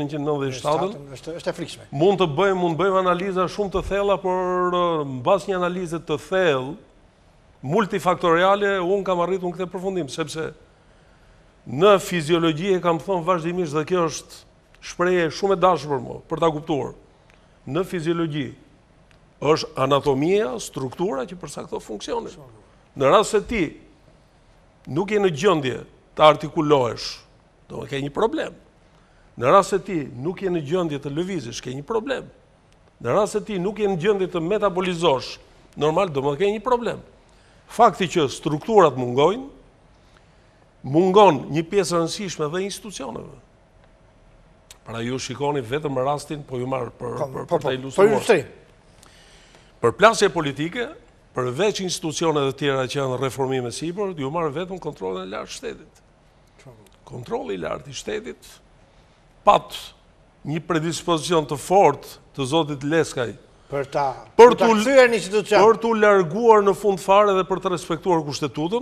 1997 është e frikshme. Mund të bëjmë analiza shumë të thella, por mbas një analize të thellë, multifaktoriale, unë kam arritur në këtë përfundim, sepse në fiziologji e kam thënë vazhdimisht dhe kjo është shprehje shumë e dashur për mua, për ta kuptuar. Në fiziologji është anatomia, struktura që përcakton funksionin. Në rast se ti nuk je në gjendje të artikulohesh, do të ke një problem. Në rast se ti nuk je në gjendje të lëvizësh, ke një problem. Në rast se ti nuk je në gjendje të metabolizosh, normal do të ke një problem. Fakti që strukturat mungojnë, mungon një pjesë e rëndësishme dhe institucioneve. Pra ju shikoni vetëm rastin, po ju marr për ta ilustruar. Për plasje politike, përveç institucioneve të tjera që janë reformime sipër, ju marr vetëm kontrollin e lartë të shtetit. Kontrolli i lartë i shtetit pat një predispozicion të fortë të zotit Leskaj për ta kthyer në institucion, për t'u larguar në fund fare dhe për të respektuar kushtetutën,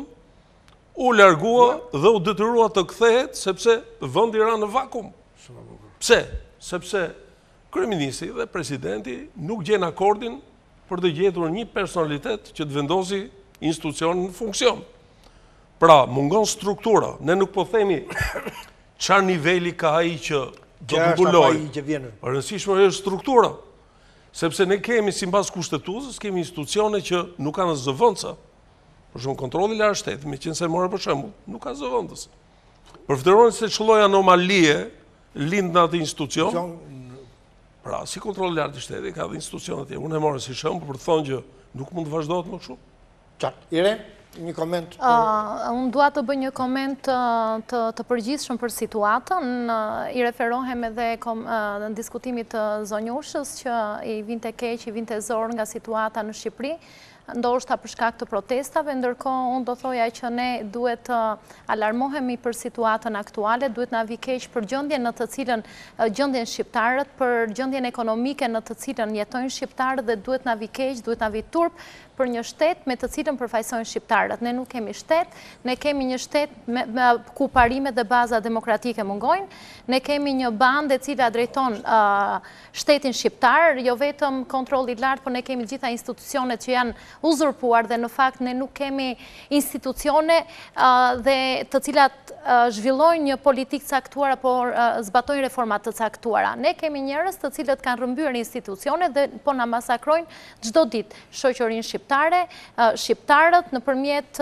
u largua dhe u detyrua të kthehet sepse vendi ra në vakum. Pse? Sepse kryeministri dhe presidenti nuk gjen akordin për të gjetur një personalitet që të vendosi institucionin në funksion. Pra, mungon struktura. Ne nuk po themi çfarë niveli ka ai që do të mbulojë. Rëndësishme është struktura. Sepse ne kemi sipas kushtetutës, kemi institucione që nuk kanë zëvendësa. Për shembull, kontrolli i lartë shtetit, meqense morë për shembull, nuk ka zëvendës. Përfitojnë se ç'lloj anomalie lind në atë institucion. Pra, si kontrolli i lartë i shtetit ka dhe institucionet e unë e morë si shembull për të thonë që nuk mund të vazhdohet më kështu. Qartë. Irene, një koment? Unë dua të bëj një koment të përgjithshëm për situatën. I referohem edhe në diskutimit të zonjushës që i vinte keq, i vinte zor nga situata në Shqipëri, ndoshta për shkak të protestave, ndërkohë unë do thoja që ne duhet të alarmohemi për situatën aktuale, duhet na vi keq për gjendjen në të cilën gjendjen shqiptarët, për gjendjen ekonomike në të cilën jetojnë shqiptarët dhe duhet na vi keq, duhet na vi turp për një shtet me të cilën përfaqësojnë shqiptarët. Ne nuk kemi shtet, ne kemi një shtet ku parimet dhe baza demokratike mungojnë, ne kemi një bandë e cila drejton shtetin shqiptar, jo vetëm kontrolli i lartë, por ne kemi gjitha institucionet që janë uzurpuar dhe në fakt ne nuk kemi institucione dhe të cilat zhvillojnë një politikë caktuara, por zbatojnë reforma të caktuara. Ne kemi njerëz të cilët kanë rrëmbyer institucione dhe po na masakrojnë çdo ditë shoqërinë shqiptare, shqiptarët nëpërmjet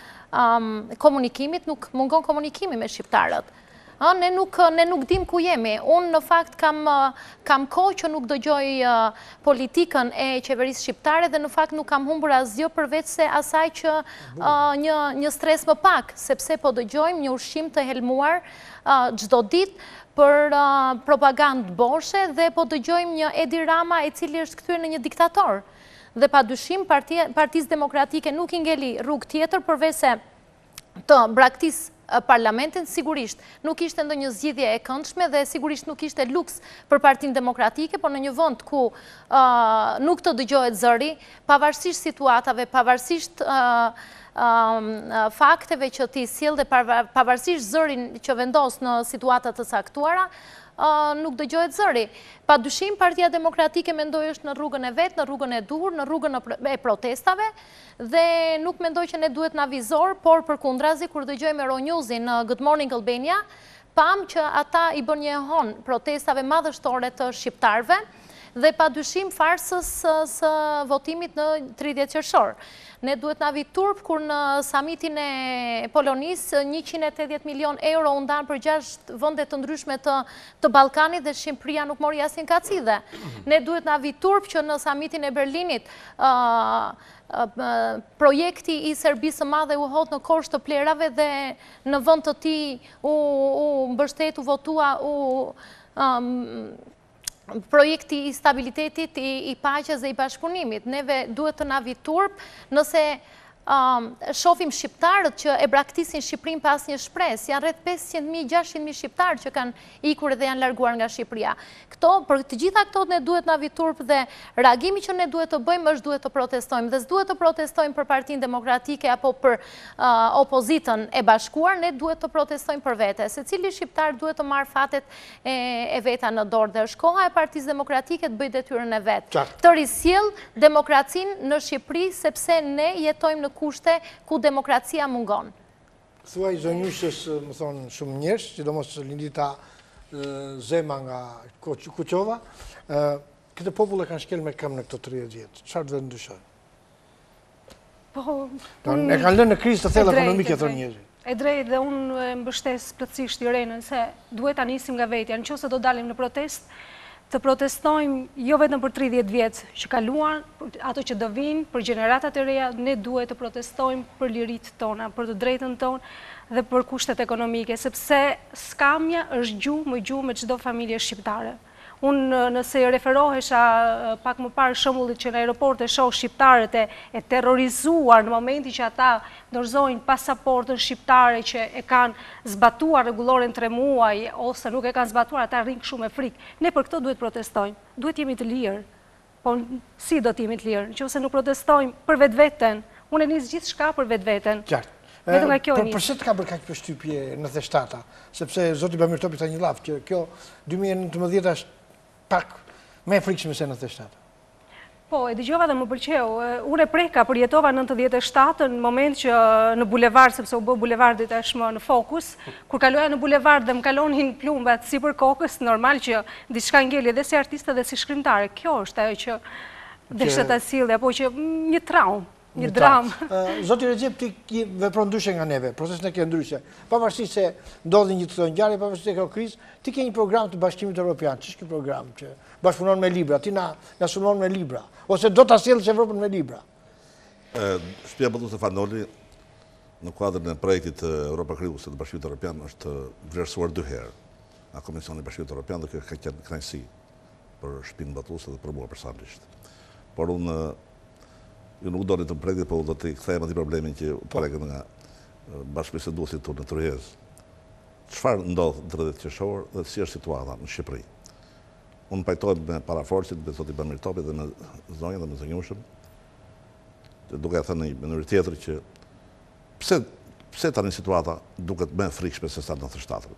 komunikimit, nuk mungon komunikimi me shqiptarët. Ne nuk dim ku jemi. Unë në fakt kam kohë që nuk dëgjoj politikën e qeverisë shqiptare dhe në fakt nuk kam humbur asgjë përveç se asaj që një stres më pak, sepse po dëgjojmë një ushqim të helmuar çdo ditë për propagandë boshe dhe po dëgjojmë një Edi Rama i cili është kthyer në një diktator. Dhe padyshim Partisë Demokratike nuk i ngeli rrugë tjetër përveç se të braktisë parlamentin, sigurisht nuk ishte ndonjë zgjidhje e këndshme dhe sigurisht nuk ishte luks për Partinë Demokratike, por në një vend ku nuk të dëgjohet zëri, pavarësisht situatave, pavarësisht fakteve që ti sjell dhe pavarësisht zërin që vendos në situata të caktuara, nuk dëgjohet zëri. Padyshim Partia Demokratike mendoj është në rrugën e vet, në rrugën e dur, në rrugën e protestave dhe nuk mendoj që ne duhet na vizor, por përkundrazi kur dëgjojmë Euronewsin në Good Morning Albania, pam që ata i bën një hon protestave madhështore të shqiptarëve dhe pa dyshim farsës së votimit në 30 qershor. Ne duhet na vit turp kur në samitin e Polonisë 180 milion euro u ndanë për 6 vende të ndryshme të Ballkanit dhe Shqipëria nuk mori asnjë kacide. Ne duhet na vit turp që në samitin e Berlinit projekti i Serbisë së Madhe u hodh në korsh të plerave dhe në vend të tij u mbështet, u votua projekti i stabilitetit, i paqes dhe i bashkëpunimit. Neve duhet të na vit turp nëse shohim shqiptarët që e braktisin Shqipërinë pas një shpresë. Janë rreth 500.000-600.000 shqiptarë që kanë ikur dhe janë larguar nga Shqipëria. Për të gjitha këto ne duhet na vit turp dhe reagimi që ne duhet të bëjmë është duhet të protestojmë. Dhe s'duhet të protestojmë për Partinë Demokratike apo për opozitën e bashkuar, ne duhet të protestojmë për vete. Secili shqiptar duhet të marrë fatet e veta në dorë dhe është koha e Partisë Demokratike të bëjë detyrën e vet. Të risjell demokracinë në Shqipëri sepse ne jetojmë në kushte ku demokracia mungon. Thuaj zonjushës, më thonë, shumë njerëz, sidomos Lindita Zema nga Kuqova, këtë popull e kanë shkel me këm në këto 30 vjet. Çfarë do të ndryshojë? E kanë lënë në krizë të thellë ekonomike thonë njerëzit. E drejtë dhe unë mbështes plotësisht Irenën se duhet ta nisim nga vetja. Nëse do dalim në protestë, të protestojmë jo vetëm për 30 vjet që kaluan, ato që do vinë, për gjeneratat e reja, ne duhet të protestojmë për liritë tona, për të drejtën tonë dhe për kushtet ekonomike, sepse skamja është gjuhë me çdo familje shqiptare. Unë nëse referohesha pak më parë shembullit që në aeroport e shoh shqiptarët e terrorizuar në momenti që ata dorëzojnë pasaportën shqiptare që e kanë zbatuar rregulloren 3 muaj ose nuk e kanë zbatuar, ata rrinë shumë me frikë. Ne për këto duhet protestojmë. Duhet jemi të lirë. Po si do të jemi të lirë? Nëse nuk protestojmë për vetveten, unë e nis gjithçka për vetveten. Qartë. Vetëm nga kjo e nis. Përse të ka bërë kaq përshtypje 97-a? Sepse zoti Bamir Topi tha një lavë që kjo 2019 është pak me frikshme se 97. Po, e dëgjova dhe më pëlqeu. Unë e preka përjetova 97 në moment që në bulevard, sepse u bë bulevardi tashmë në fokus, kur kaloja në bulevard dhe më kalonin plumbat sipër kokës, normal që diçka ngeli edhe si artiste dhe si shkrimtare. Kjo është ajo që desha ta sillja, apo që një traumë. Një dramë. Zoti Recep, ti vepron ndryshe nga neve, procesin e ke ndryshe. Pavarësisht se ndodhin një të ngjarje, pavarësisht se ka krizë, ti ke një program të Bashkimit Evropian. Ç'është ky program që bashkëpunon me libra? Ti na sulmon me libra ose do ta sjellësh Evropën me libra? Shtëpia botuese Fanoli në kuadrin e projektit Europa Krijuese të Bashkimit Evropian është vlerësuar 2 herë nga Komisioni i Bashkimit Evropian dhe kjo ka qenë kënaqësi për shtëpinë botuese dhe për mua personalisht. Por unë ju nuk doni të më prektit, po do të kthehem atij problemin që prekët nga bashkëbiseduesit tonë në Tryez. Çfarë ndodh në 30 qershor dhe si është situata në Shqipëri? Unë pajtohem me paraforcit, me zoti Bamir Topi dhe me zonjën dhe me zonjushën, duke thënë në një mënyrë tjetër që pse tani situata duket më e frikshme se sa në 97.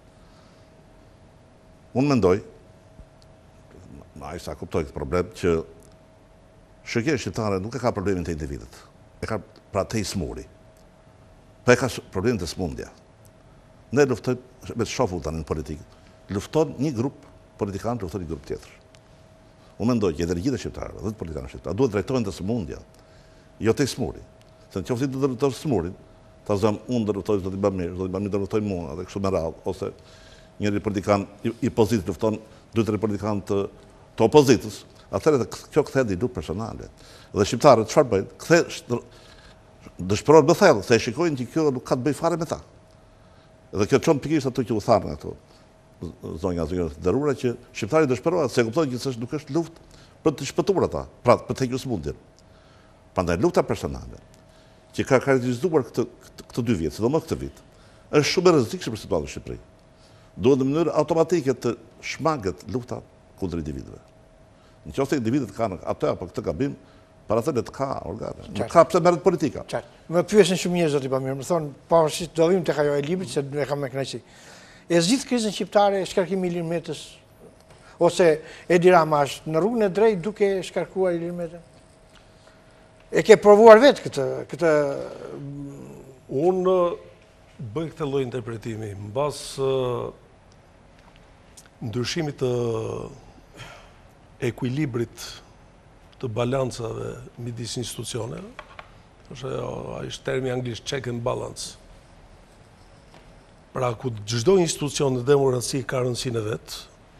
Unë mendoj, ai sa kuptoj këtë problem, që shoqëria shqiptare nuk e ka problemin të individit, e ka pra të smuri, pa e ka problemin të smundja. Ne luftojmë, me të shofu tani në politikë, lufton një grup politikanë, lufton një grup tjetër. Unë mendoj që energjitë e shqiptarëve dhe të politikanë shqiptarë duhet drejtojnë të smundja, jo të smuri. Se në qoftë të drejtojnë smurin, ta zëmë unë drejtojnë zoti Bamir drejtojnë mua, dhe kështu me radhë, ose njëri politikan i pozitë lufton 2-3 politikanë të opozitës, atëherë kjo kthehet në luft personale. Dhe shqiptarët çfarë bëjnë? Dëshpërojnë më thellë, se e shikojnë që kjo nuk ka të bëjë fare me ta. Dhe kjo çon pikërisht ato që u thanë ato zonja të nderuara që shqiptarët dëshpërohen se kuptojnë që nuk është luftë për të shpëtuar ata, pra për të hequr smundjen. Prandaj lufta personale që ka karakterizuar këtë 2 vjet, sidomos këtë vit, është shumë e rrezikshme për situatën në Shqipëri. Duhet në mënyrë automatike të shmanget lufta kundër individëve. Në qoftë se individët kanë atë apo këtë gabim, para se të ka organe. Nuk ka pse merret politika. Më pyesin shumë njerëz zoti Bamir, më thonë pavarësisht do vim tek ajo e librit se ne kam me kënaqësi. E zgjidh krizën shqiptare shkarkimi i Ilir Metës ose Edi Rama është në rrugën e drejtë duke shkarkuar Ilir Metën? E ke provuar vetë këtë Unë bëj këtë lloj interpretimi mbas ndryshimit të ekuilibrit të balancave midis institucioneve, është termi anglisht check and balance. Pra, ku çdo institucion në demokraci ka rëndësinë e vet,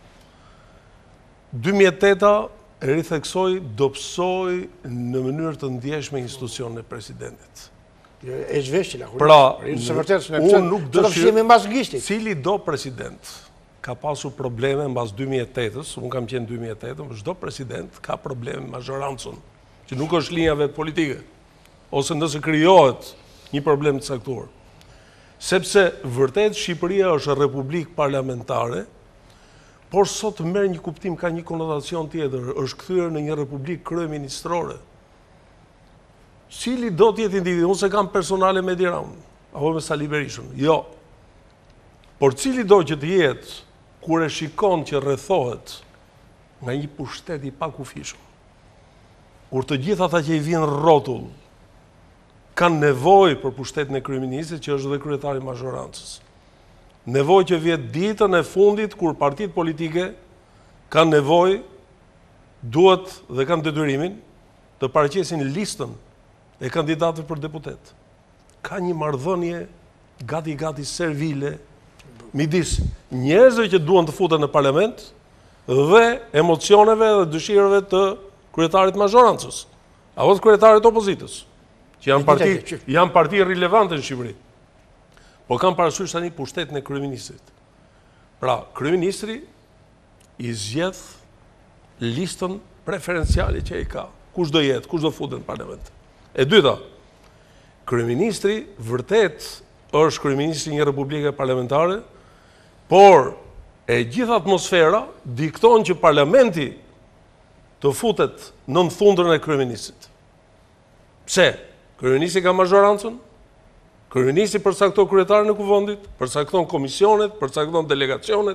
2008-a e ritheksoi, dobësoi në mënyrë të ndjeshme institucionin e presidentit. E zhveshqila, pra, unë nuk dëshiroj, cili do president ka pasur probleme mbas 2008-ës, unë kam qenë 2008-ën, por çdo president ka probleme me majorancën, që nuk është linja vetë politike, ose nëse krijohet një problem të caktuar. Sepse vërtet Shqipëria është republikë parlamentare, por sot merr një kuptim, ka një konotacion tjetër, është kthyer në një republikë kryeministrore. Cili do të jetë individu, unë se kam personale me Tiranë, apo me Sali Berishën, jo. Por cili do që të jetë, kur e shikon që rrethohet nga një pushtet i pakufishëm, kur të gjithë ata që i vinë rrotull kanë nevojë për pushtetin e kryeministit, që është dhe kryetari i majorancës. Nevojë që vjet ditën e fundit kur partitë politike kanë nevojë, duhet dhe kanë detyrimin të paraqesin listën e kandidatëve për deputet. Ka një marrëdhënie gati servile midis njerëzve që duan të futen në parlament dhe emocioneve dhe dëshirave të kryetarit majorancës, apo të kryetarit opozitës, që janë parti relevante në Shqipëri. Po kam parasysh tani pushtetin e kryeministrit. Pra, kryeministri i zgjedh listën preferenciale që i ka. Kush do jetë, kush do futet në parlament. E dyta, kryeministri vërtet është kryeministri një republike parlamentare, por e gjitha atmosfera dikton që parlamenti të futet në thundrën e kryeministrit. Pse? Kryeministri ka majorancën, kryeministri përcakton kryetarin e kuvendit, përcakton komisionet, përcakton delegacionet.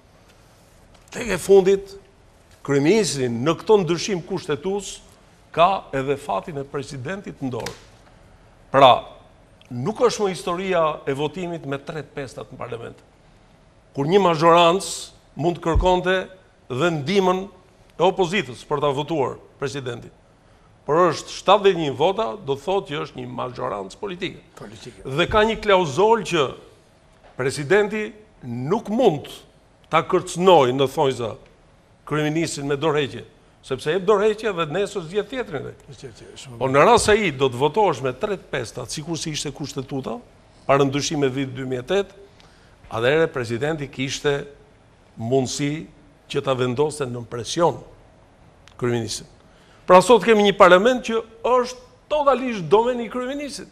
Tek e fundit, kryeministri në këtë ndryshim kushtetues ka edhe fatin e presidentit në dorë. Pra, nuk është më historia e votimit me 3/5 në parlament, kur një majorancë mund të kërkonte dhe ndihmën e opozitës për ta votuar presidentin. Por është 71 vota, do të thotë që është një majorancë politike. Dhe ka një klauzol që presidenti nuk mund ta kërcënojë në thonjza kryeministrin me dorëheqje, sepse jep dorëheqje dhe nesër zgjedh tjetrin. Po në rast se ai do të votosh me 3/5, sikur si ishte kushtetuta, para ndryshimit vit 2008, atëherë presidenti kishte mundësi që ta vendoste në presion kryeministrin. Pra sot kemi një parlament që është totalisht domeni i kryeministrit.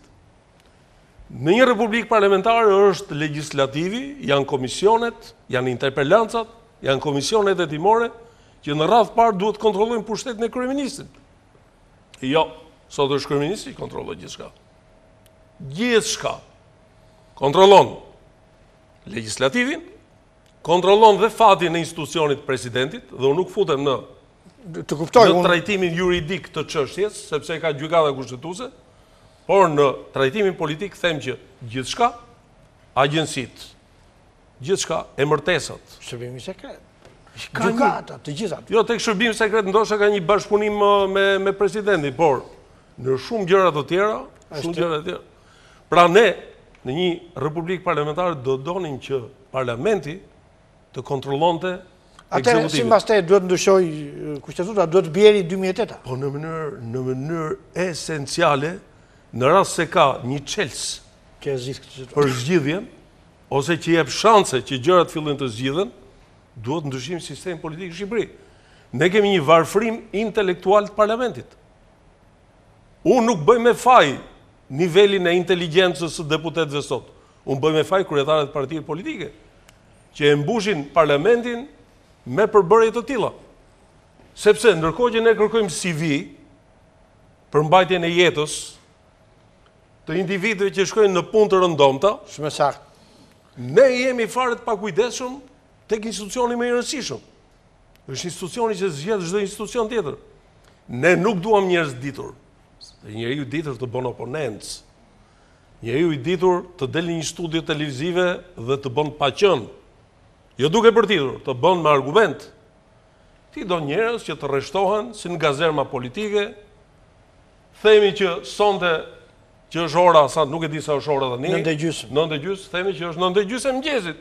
Në një republikë parlamentare është legislativi, janë komisionet, janë interpellancat, janë komisionet hetimore, që në radhë parë duhet kontrollojnë pushtetin e kryeministrit. Jo, sot është kryeministri kontrollon gjithçka. Gjithçka. Kontrollon legislativin, kontrollon dhe fatin e institucionit presidentit, dhe unë nuk futem në trajtimin juridik të çështjes, sepse ka gjykata kushtetuese, por në trajtimin politik them që gjithçka, agjensitë, gjithçka, emërtesat, shërbimi sekret, gjykata, të gjitha. Jo, tek shërbimi sekret ndoshta ka një bashkëpunim me presidentin, por në shumë gjëra të tjera, Pra ne në një republikë parlamentare do donim që parlamenti të kontrollonte atëherë, si mbas te duhet ndryshoj kushtetuta, duhet bjeri 2008-a. Po në mënyrë esenciale, në rast se ka një çelës për zgjidhjen, ose që jep shanse që gjërat fillojnë të zgjidhen, duhet ndryshim sistemi politik në Shqipëri. Ne kemi një varfërim intelektual të parlamentit. Unë nuk bëj me faj nivelin e inteligjencës së deputetëve sot. Unë bëj me faj kryetarët e partive politike, që e mbushin parlamentin me përbërje të tilla. Sepse ndërkohë që ne kërkojmë CV për mbajtjen e jetës të individëve që shkojnë në punë të rëndomta, shumë saktë. Ne jemi fare të pakujdesshëm tek institucioni më i rëndësishëm. Është institucioni që zgjedh çdo institucion tjetër. Ne nuk duam njerëz ditur. Njeriu i ditur të bën oponencë. Njeriu i ditur të del në një studio televizive dhe të bën paqën. Jo duke përtitur, të bën me argument. ti do njerëz që të rreshtohen si në gazerma politike, themi që sonte që është ora, sa nuk e di sa është ora tani. 9:30. 9:30, themi që është 9:30 e mëngjesit.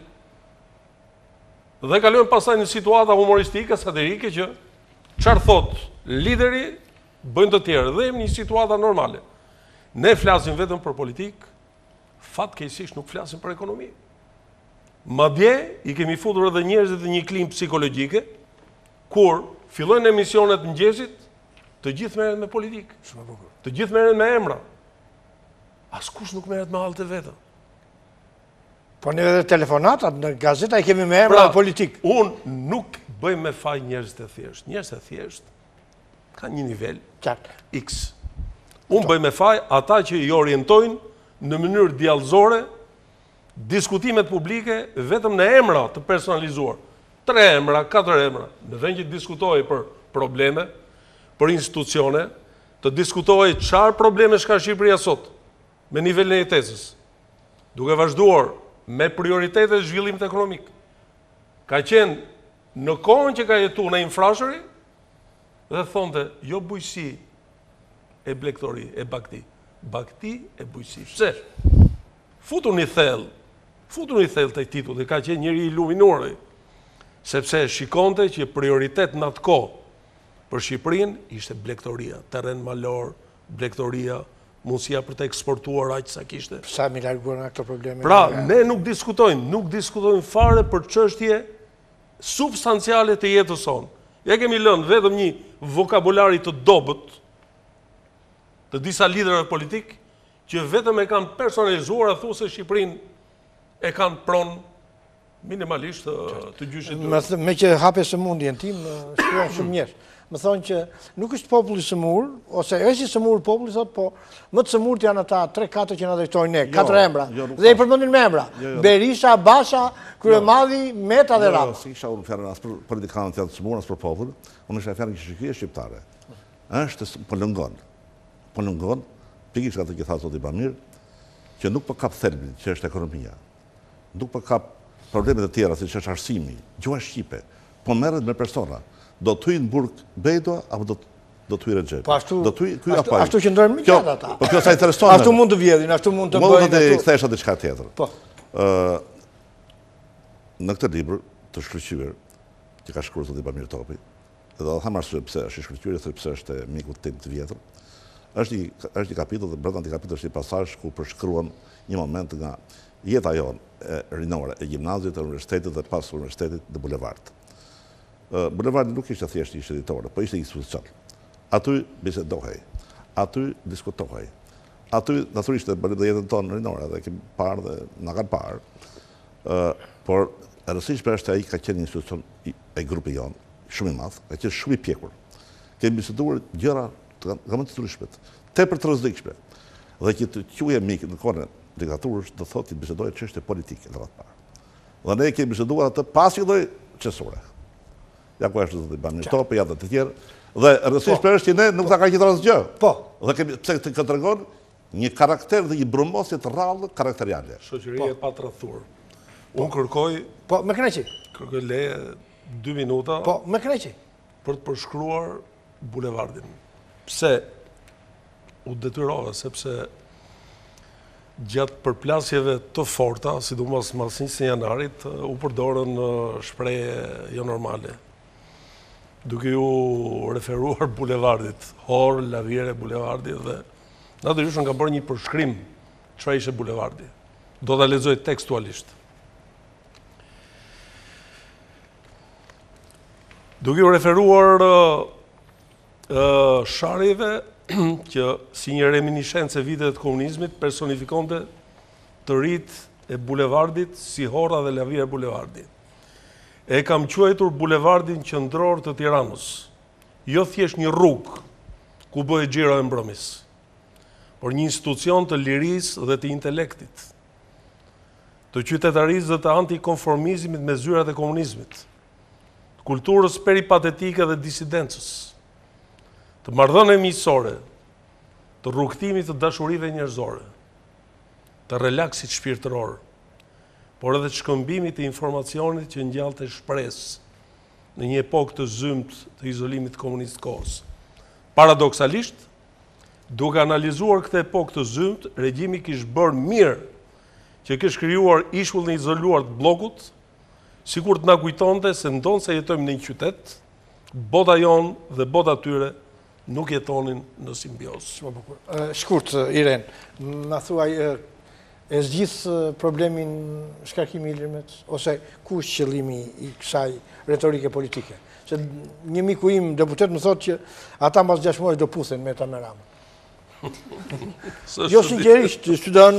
Dhe kalojmë pastaj në situata humoristike, satirike që çfarë thot lideri, bëjnë të tjerë dhe jemi në një situata normale. Ne flasim vetëm për politikë, fatkeqësisht nuk flasim për ekonomi. Madje i kemi futur edhe njerëzit në një klim psikologjike, kur fillojnë emisionet mëngjesit, të gjithë merren me politikë. Të gjithë merren me emra. Askush nuk merret me hallte vetëm. Po ne edhe telefonatat në gazeta I kemi me emra politik. Unë nuk bëj me faj njerëzit e thjesht. Njerëzit e thjesht ka një nivel X. Unë bëj me faj ata që I orientojnë në mënyrë djallëzore diskutimet publike vetëm në emra të personalizuar. 3 emra, 4 emra. Në vend që diskutojë për probleme, për institucione, të diskutojë çfarë probleme ka Shqipëria sot me nivelin e jetesës, duke vazhduar me prioritetet e zhvillimit ekonomik. Ka qenë në kohën që ka jetu në infrashëri dhe thonte, jo bujësi e blektori, e bakti. Bakti e bujësi. Pse? Futur një thellë të titulli, ka qenë njëri I luminuari, sepse shikonte që prioritet në atë kohë për Shqipërinë ishte blektoria, terren malor, blektoria, mundësia për të eksportuar aq sa kishte. Sa mi larguar nga këto probleme. Pra, ne nuk diskutojmë fare për çështje substanciale të jetës sonë. Ja kemi lënë vetëm një vokabulari të dobët të disa liderëve politik që vetëm e kanë personalizuar e thu se Shqipërinë e kanë pronë minimalisht të gjyshit. Me që hape sëmundjen tim, shkruan shumë njerëz. Më thonë që nuk është populli sëmur, ose është I sëmur populli, thot, po më të sëmur të janë ata 3-4 që na drejtojnë ne, 4 emra. Dhe I përmendin me emra. Berisha, Basha, Kryemadhi, Meta dhe Rama. Si kisha unë fjalën as për politikanët janë të sëmur, as për popull, unë isha fjalën që shikje shqiptare. Është po lëngon, pikërisht atë që tha zoti Bamir, që nuk po kap thelbin, që është ekonomia. Nuk po kap problemet e tjera, siç është arsimi, gjuha shqipe, po merret me persona. Do të hyjë në burg Bejdo, apo do të hyjë Recep. Po ashtu që ndojnë miqat ata. Po kjo sa intereson. Ashtu mund të vjedhin, ashtu mund të bëjnë. Mund të kthesha diçka tjetër. Po. Në këtë libër të shkëlqyer, që ka shkruar zoti Bamir Topi, dhe do të them arsye pse është I shkëlqyer, sepse është miku tim të vjetër. Është një kapitull dhe brenda këtij kapitulli është një pasazh ku përshkruan një moment nga jeta jonë e rinore e gjimnaziut, e universitetit dhe pas universitetit dhe bulevardit. Bulevardi nuk ishte thjesht ishte editore, po ishte institucion. Aty bisedohej, aty diskutohej. Aty natyrisht dhe jetën tonë rinore dhe kemi parë dhe na kanë parë. Por e rëndësishme është ai ka qenë një institucion e grupi jonë, shumë I madh, ka qenë shumë I pjekur. Kemi biseduar gjëra nga më të ndryshme, tepër të rrezikshme. Dhe që të quajë mik në kohën e diktaturës do thotë të bisedojë çështje politike në radhë parë. Dhe ne kemi biseduar atë pasi lloj çesore. Ja ku është zoti Bamir Topi, ja dhe të tjerë. Dhe rëndësishme është që ne nuk ta ka qitur asgjë. Po. Dhe kemi pse këtë tregon një karakter dhe një brumosje të rrallë karakteriale. Shoqëria e patradhur. Unë kërkoj, po me kënaqësi. Kërkoj leje 2 minuta. Po me kënaqësi. Për të përshkruar bulevardin. Pse u detyrova, sepse gjatë përplasjeve të forta, sidomos mas 20 janarit, u përdorën shprehje jo normale. Duke ju referuar bulevardit, Hor, Lavire, bulevardit dhe natyrisht unë kam bërë një përshkrim çfarë ishte bulevardi. Do ta lexoj tekstualisht. Duke ju referuar sharjeve që si një reminiscencë e viteve të komunizmit personifikonte të rit e bulevardit si Horra dhe Lavire bulevardi. E kam quajtur bulevardin qendror të Tiranës, jo thjesht një rrugë ku bëhet xhiro e mbrëmjes, por një institucion të lirisë dhe të intelektit, të qytetarisë dhe të antikonformizmit me zyrat e komunizmit, të kulturës peripatetike dhe disidencës, të marrëdhënieve miqësore, të rrugëtimit të dashurive njerëzore, të relaksit shpirtëror, por edhe të shkëmbimit të informacionit që ngjallte shpresë në një epokë të zymt të izolimit komunist kohës. Paradoksalisht, duke analizuar këtë epokë të zymt, regjimi kishte bërë mirë që kishte krijuar ishullin e izoluar të bllokut, sikur të na kujtonte se ndonë se jetojmë në një qytet, bota jonë dhe bota tyre nuk jetonin në simbiozë. Shkurt, Iren, ma thuaj, e zgjith problemin shkarkimi i Ilir, ose ku është qëllimi i kësaj retorike politike? Se një miku im deputet më thotë që ata mbas 6 muaj do puthen me ta me Rama. Jo sinqerisht,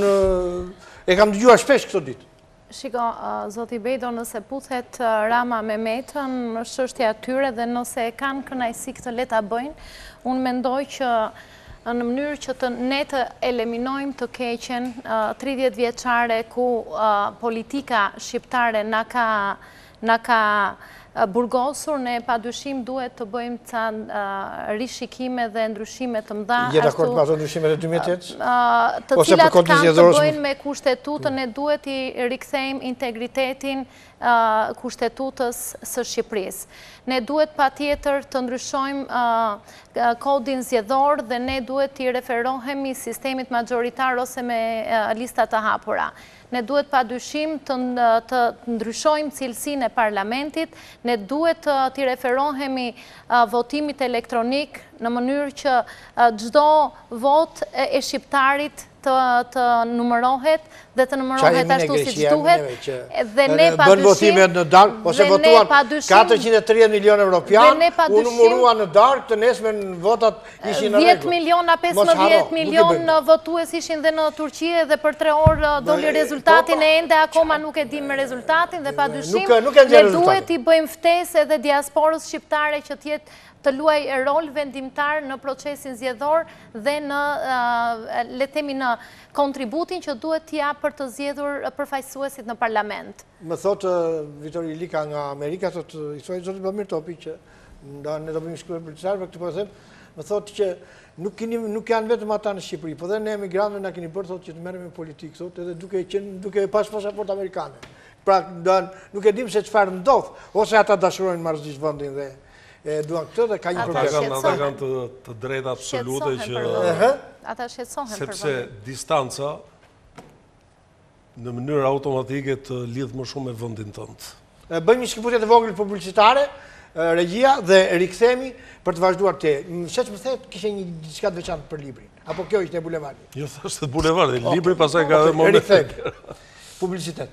e kam dëgjuar shpesh këto ditë. Shiko, zoti Bejdo, nëse puthet Rama me Metën, është çështja e tyre dhe nëse kanë kënaqësi këtë le ta bëjnë, unë mendoj që në mënyrë që ne të eliminojmë të keqen 30 vjeçare ku politika shqiptare na ka burgosur, ne padyshim duhet të bëjmë ca rishikime dhe ndryshime të mëdha. Je dakord me ato ndryshimet e 2008? Të cilat kanë të bëjnë me kushtetutën, ne duhet i rikthejmë integritetin kushtetutës së Shqipërisë. Ne duhet patjetër të ndryshojmë kodin zgjedhor dhe ne duhet të referohemi sistemit magjoritar ose me lista të hapura. Ne duhet padyshim të ndryshojmë cilësinë e parlamentit, ne duhet të referohemi votimit elektronik në mënyrë që çdo vot e shqiptarit të numërohet dhe të numërohet ashtu siç duhet. Dhe ne bën votimet në darkë, ose votuan 430 milion evropian, u numërua në darkë, të nesmen votat ishin në rregull. 10 miliona, 15 milion votues ishin dhe në Turqie dhe për 3 orë doli rezultatin e ende akoma nuk e dim me rezultatin dhe padyshim ne duhet i bëjmë ftesë edhe diasporës shqiptare që të luaj rol vendimtar në procesin zgjedhor dhe në, le të themi, në kontributin që duhet t'ja për të zgjedhur përfaqësuesit në parlament. Më thotë Vitor Ilika nga Amerika, i thoi zoti Bamir Topi që ne do bëjmë shkruar policarëve këtë po them, më thotë që nuk janë vetëm ata në Shqipëri, po dhe ne emigrantëve na keni bërë thotë që të merremi me politikë, thotë, edhe duke pas pasaportë amerikane. Pra nuk e dim se çfarë ndodh, ose ata dashurojnë marrëzisht vendin dhe duan këtë dhe ka një problem. Ata kanë të drejta absolute që... Ata shqetësohen për sepse distanca në mënyrë automatike të lidh më shumë me vendin tënd. Bëjmë një shkëputje të vogël publicitare, regjia, dhe rikthehemi për të vazhduar te. Sheç më thet kishe një diçka të veçantë për librin. Apo kjo ishte bulevardi? Jo, thashë bulevardi, libri pastaj ka edhe moment. Rikthehemi. Publicitet.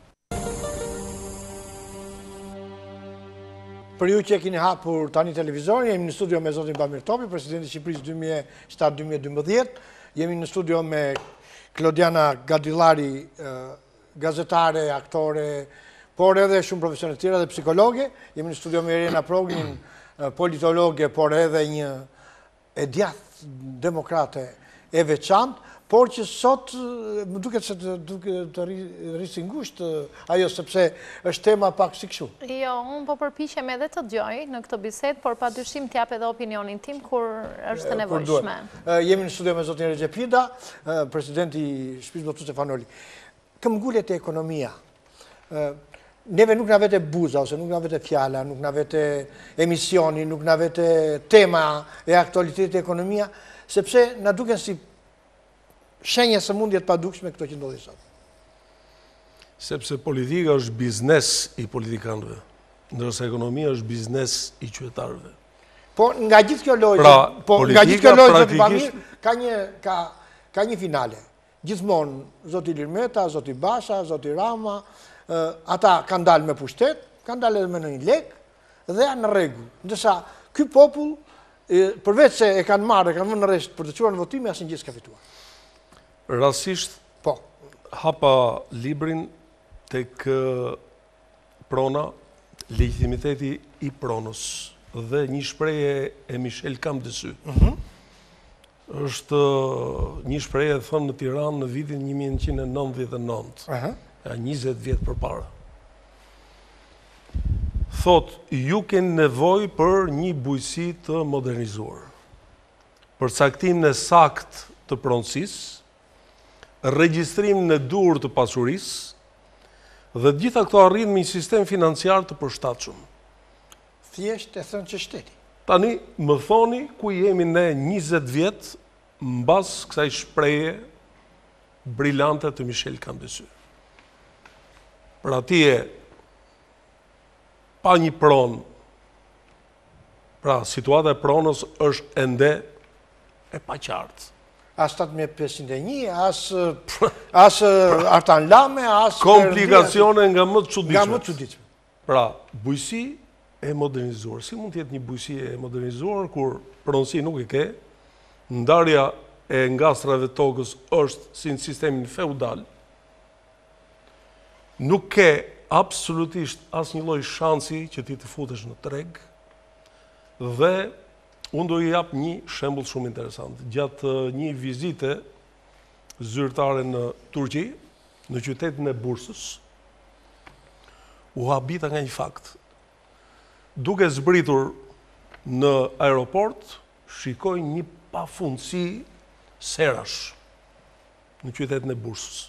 Për ju që e keni hapur tani televizorin, jemi në studio me zotin Bamir Topi, presidenti i Shqipërisë 2007-2012. Jemi në studio me Klodiana Gadillari, gazetare, aktore, por edhe shumë profesionistë tjera dhe psikologe. Jemi në studio me Irena Prognin, politologe, por edhe një e djathtë demokrate e veçantë. Por që sot më duket se të rrisi ngushtë ajo, sepse është tema pak si kështu. Jo, unë po përpiqem edhe të dëgjoj në këtë bisedë, por padyshim t'jap edhe opinionin tim kur është e nevojshme. Jemi në studio me zotin Recep Pida, presidenti i Shtëpisë Botuese Fanoli. Këmbgullet e ekonomia. Neve nuk na vete buza, ose nuk na vete fjala, nuk na vete emisioni, nuk na vete tema e aktualitetit e ekonomia, sepse na duken si shenja së mundjet padukshme këto që ndodhi sot. Sepse politika është biznes i politikanëve, ndërsa ekonomia është biznes i qytetarëve. Po nga gjithë kjo lojë, nga gjithë kjo lojë zoti Bamir ka një finale. Gjithmonë zoti Ilir Meta, zoti Basha, zoti Rama, ata kanë dalë me pushtet, kanë dalë edhe me një lek dhe janë në rregull. Ndërsa ky popull, përveç se e kanë marrë, e kanë vënë në rresht për të çuar në votime, asnjë gjë s'ka fituar. Rasisht, hapa librin tek prona, legitimiteti i pronës dhe një shprehje e Michel Camdesy. Është një shprehje e thënë në Tiranë në vitin 1999, 20 vjet përpara. Thot, ju keni nevojë për një bujqësi të modernizuar, për caktimin e saktë të pronësisë, regjistrim në dur të pasurisë dhe gjitha këto arrin me një sistem financiar të përshtatshëm. Thjesht e thënë që shteti. Tani, më thoni ku jemi ne 20 vjetë mbas kësaj shpreje brillante të Michel Camdessus. Pra atje pa një pronë, pra situata e pronës është ende e paqartë. As 8501, as Artan Lame, as... Komplikacione nga më të Nga më çuditshme. të çuditshme. Pra, bujësi e modernizuar. Si mund të jetë një bujësi e modernizuar kur pronësi nuk e ke, ndarja e ngastrave tokës është si në sistemin feudal, nuk ke absolutisht asnjë lloj shansi që ti të futesh në treg, dhe unë do i jap një shembull shumë interesant. Gjatë një vizite zyrtare në Turqi, në qytetin e Bursës, u habita nga një fakt. Duke zbritur në aeroport, shikoj një pafundësi serash në qytetin e Bursës.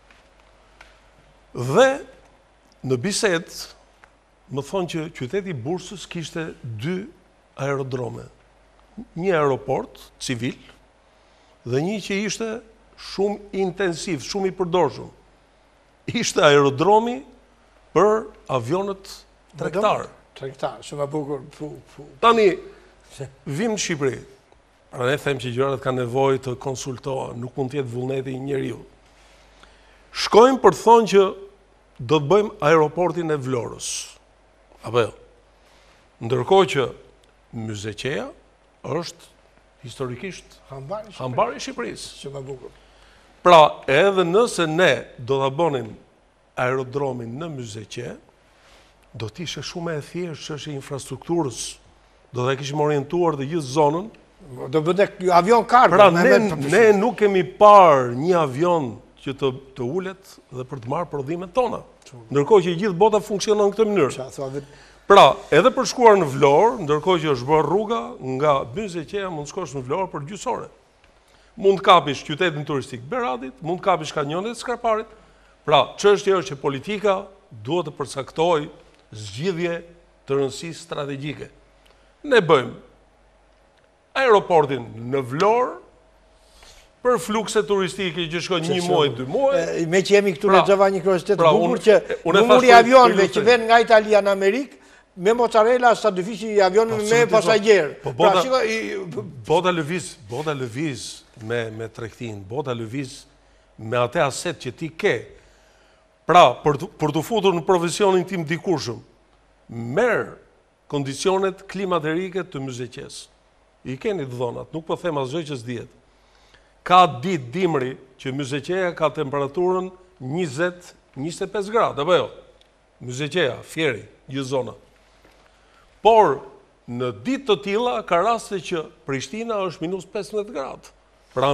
Dhe në bisedë më thonë që qyteti i Bursës kishte 2 aerodrome. Një aeroport civil dhe një që ishte shumë intensiv, shumë i përdorshëm. Ishte aerodromi për avionët tregtar. Tregtar, shumë e bukur. Tani, vim në Shqipëri. Pra ne them që gjërat kanë nevojë të konsultohen, nuk mund të jetë vullneti i njeriu. Shkojmë për të thonë që do të bëjmë aeroportin e Vlorës. Apo jo. Ndërkohë që Myzeqeja është historikisht hambari i Shqipërisë. Shumë e bukur. Pra, edhe nëse ne do ta bënim aerodromin në Myzeqe, do të ishte shumë e thjeshtë çështja e infrastrukturës. Do ta kishim orientuar të gjithë zonën. Do bëte avion kargo. Pra, ne nuk kemi parë një avion që të ulet dhe për të marrë prodhimet tona. Ndërkohë që gjithë bota funksionon në këtë mënyrë. Pra, edhe për shkuar në Vlorë, ndërkohë që është bërë rruga, nga Myzeqeja mund të shkosh në Vlorë për gjysore. Mund të kapish qytetin turistik Beradit, mund të kapish kanjonet e Skarparit. Pra, çështja është që politika duhet të përcaktojë zgjidhje të rëndësisë strategjike. Ne bëjmë aeroportin në Vlorë për flukse turistike që shkojnë 1 muaj, 2 muaj. Me që jemi këtu lexova një kuriozitet të bukur që numri avionëve që vjen nga Italia në Amerikë me mozzarella sa dyfishi i avionit me pasagjerë. Bota lëviz me tregtin, bota lëviz me atë aset që ti ke. Pra, për të futur në profesionin tim dikurshëm, merr kondicionet klimaterike të Myzeqes. I keni të dhonat, nuk po them asgjë që s'dihet. Ka ditë dimri që Myzeqeja ka temperaturën 20-25 gradë, apo jo? Myzeqeja, Fieri, gjithë zona. Por, në ditë të tilla ka raste që Prishtina është -15 gradë. Pra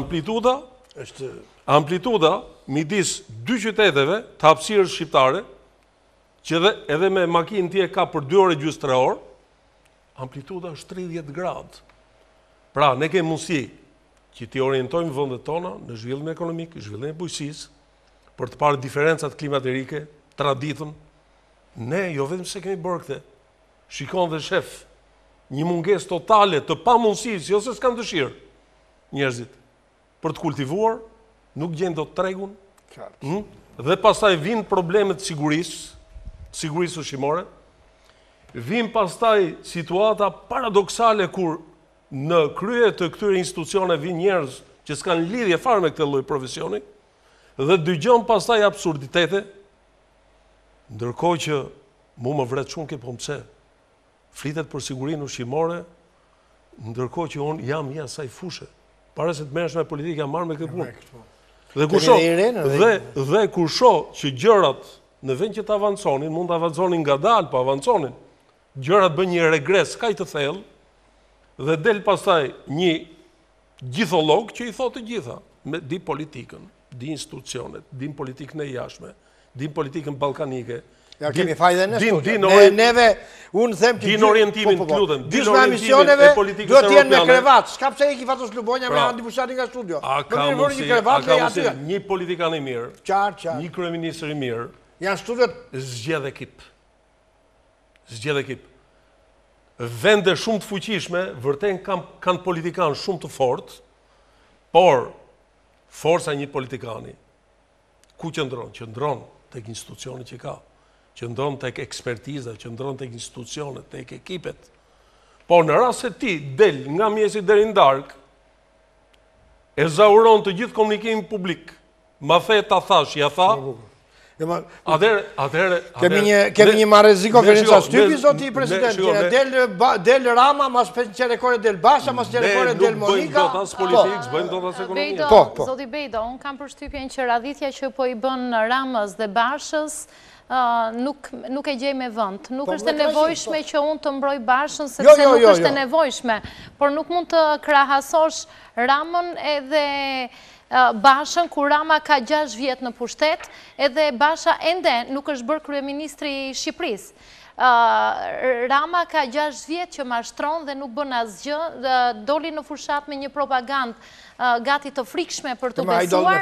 amplituda midis 2 qyteteve të hapësirës shqiptare, që edhe me makinë ti e ka për 2 orë e gjysmë 3 orë, amplituda është 30 gradë. Pra, ne kemi mundësi që ti orientojmë vendet tona në zhvillim ekonomik, zhvillim e bujqësisë, për të parë diferencat klimaterike, traditën. Ne, jo vetëm se kemi bërë këtë, shikon dhe shef, një mungesë totale të pamundësisë, jo se s'kan dëshirë njerëzit, për të kultivuar, nuk gjen dot tregun, dhe pastaj vinë problemet sigurisë ushqimore, vinë pastaj situata paradoksale kur në krye të këtyre institucione vinë njerëz që s'kan lidhje fare me këtë lloj profesioni dhe dëgjon pastaj absurditete, ndërkohë që mu më vret shumë ke pse flitet për sigurinë ushqimore, ndërkohë që unë jam i asaj fushë. Para se të merresh me politikë, jam marrë me këtë punë. Dhe kur shoh që gjërat në vend që të avanconin, mund të avanconin ngadalë, po avanconin, gjërat bën një regres kaq të thellë, dhe del pastaj një gjitholog që i thotë të gjitha, di politikën, di institucionet, di politikën e jashtme, di politikën ballkanike. Ja, kemi fajde në studio. Neve, unë them që... Din orientimin të lutem. Dysh me emisioneve, do t'jenë me krevat. Shka pse e ki fatos Lubonja me Andi Bushati nga studio. A ka mundësi një politikan i mirë, një kryeministër i mirë, janë studiot... zgjedh ekip. vende shumë të fuqishme, vërtet kanë politikanë shumë të fortë, por forca një politikani, ku qëndron? Qëndron tek institucionet që ka, qëndron tek ekspertiza, qëndron tek institucionet, tek ekipet. Po në rast se ti del nga mjesi deri në darkë, e zauron të gjithë komunikimin publik, ma the, ta thash, ja tha, atëherë... Kemi një marrëzi konferenca shtypi, zoti president, del Rama, mas qerekore del Basha, mas qerekore del Monika. Nuk bëjmë do të asë politikës, bëjmë do të asë ekonomia. Zoti Bejdo, unë kam përshtypjen që radhitja që po i bën Ramës dhe Bashës, nuk e gjej me vënd. Nuk është e nevojshme që unë të mbroj Bashën, sepse nuk është e nevojshme, por nuk mund të krahasosh Ramën edhe Bashën, ku Rama ka 6 vjetë në pushtet, edhe Basha ende nuk është bërë kryeministri i Shqipërisë. Rama ka 6 vjetë që mashtron dhe nuk bën asgjë, doli në fushat me një propagandë gati të frikshme për të besuar.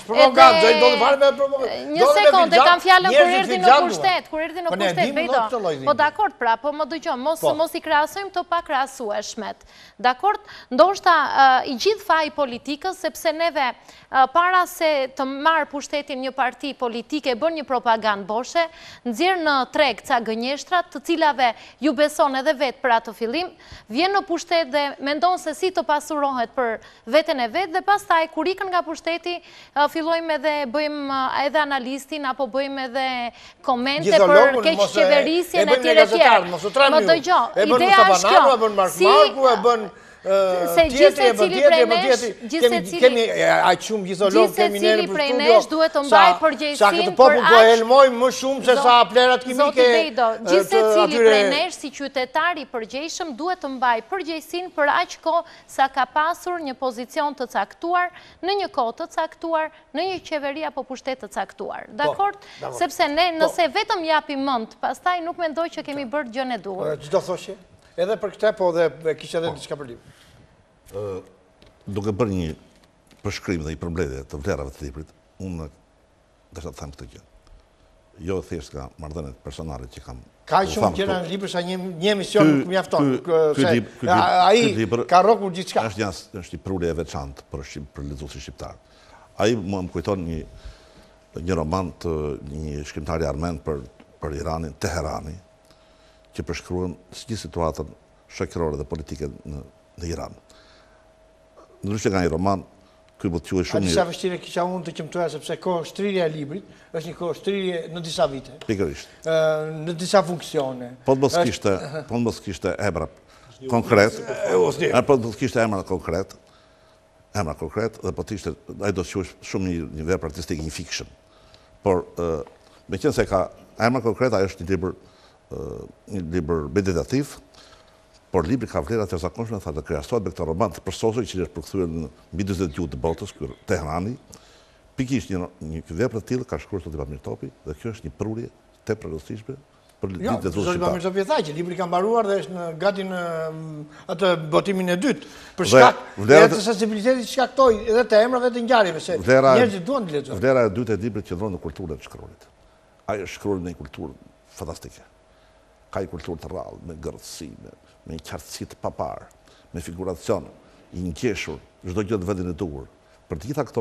Një sekund, e kam fjallën kur erdi në pushtet, Bejdo. Po dakord pra, po më dëgjon, mos i krahasojmë të pa krahasueshmet. Dakord, ndoshta i gjithë faji politikës, sepse neve para se të marë pushtetin një parti politike, bën një propagandë boshe, nxjerr në treg ca gënjeshtrat, të cilave ju beson edhe vetë për atë fillim, vjen në pushtet dhe mendon se si të pasurohet për veten e vetë, dhe pastaj, kur ikën nga pushteti, fillojmë edhe bëjmë edhe analistin, apo bëjmë edhe komente për keq qeverisjen e tjere. Më dëgjo, ideja është kjo, se gjithse cili prej nesh duhet të mbaj përgjegjësinë për aq. Gjithse cili prej nesh si qytetari përgjegjshëm duhet të mbaj përgjegjësinë për aq kohë sa ka pasur një pozicion të caktuar në një kohë të caktuar në një qeveri apo pushtet të caktuar. Dakord? Sepse ne nëse vetëm japim mend, pastaj nuk mendoj që kemi bërë gjën e duhur. Çdo thoshje? Edhe për këtë, po dhe kishte edhe diçka për libër. Duke bërë një përshkrim dhe i përmbledhje të vlerave të librit, unë desha të them këtë gjë. Jo thjesht nga marrëdhëniet personale që kam. Ka shumë gjëra në libër sa një emision nuk mjafton. Ai ka rrokur gjithçka. Është një prurje e veçantë për lexuesin shqiptar. Ai më kujton një roman të një shkrimtari armen për Iranin, Teherani, që përshkruan si situatën shoqërore dhe politike në Iran. Ndryshe nga një roman, ky mund të quhet shumë. Disa vështirë kisha unë të qëmtuar sepse kohë shtrirja e librit është një kohë shtrije në disa vite. Pikërisht. Në disa funksione. Po të mos kishte emra konkret. Po të kishte emra konkret dhe po të ishte ai do të quhesh shumë një vepër artistike, një fiction. Por meqense ka emra konkret, ai është një libër meditativ, por libri ka vlerat e zakonshme, tha të krahasohet me këtë roman të përsosur që është përkthyer në mbi 40 gjuhë të botës, ky Teherani. Pikërisht një vepër të tillë ka shkruar sot Vladimir Topi, dhe kjo është një prurje tepër e rëndësishme për librin e Zoti. Vladimir Topi tha që libri ka mbaruar dhe është gati në atë botimin e dytë, për shkak të sensibilitetit që shkaktoi edhe të emrave të ngjarjeve, se njerëzit duan të lexojnë. Vlera e dytë e librit qëndron në kulturën e shkruarit. Ai është shkruar në një kulturë fantastike. Ka një kulturë të rrallë, me gërëtësi, me një qartësi të papar, me figuracion, i ngjeshur, çdo gjë në vendin e duhur. Për të gjitha këto,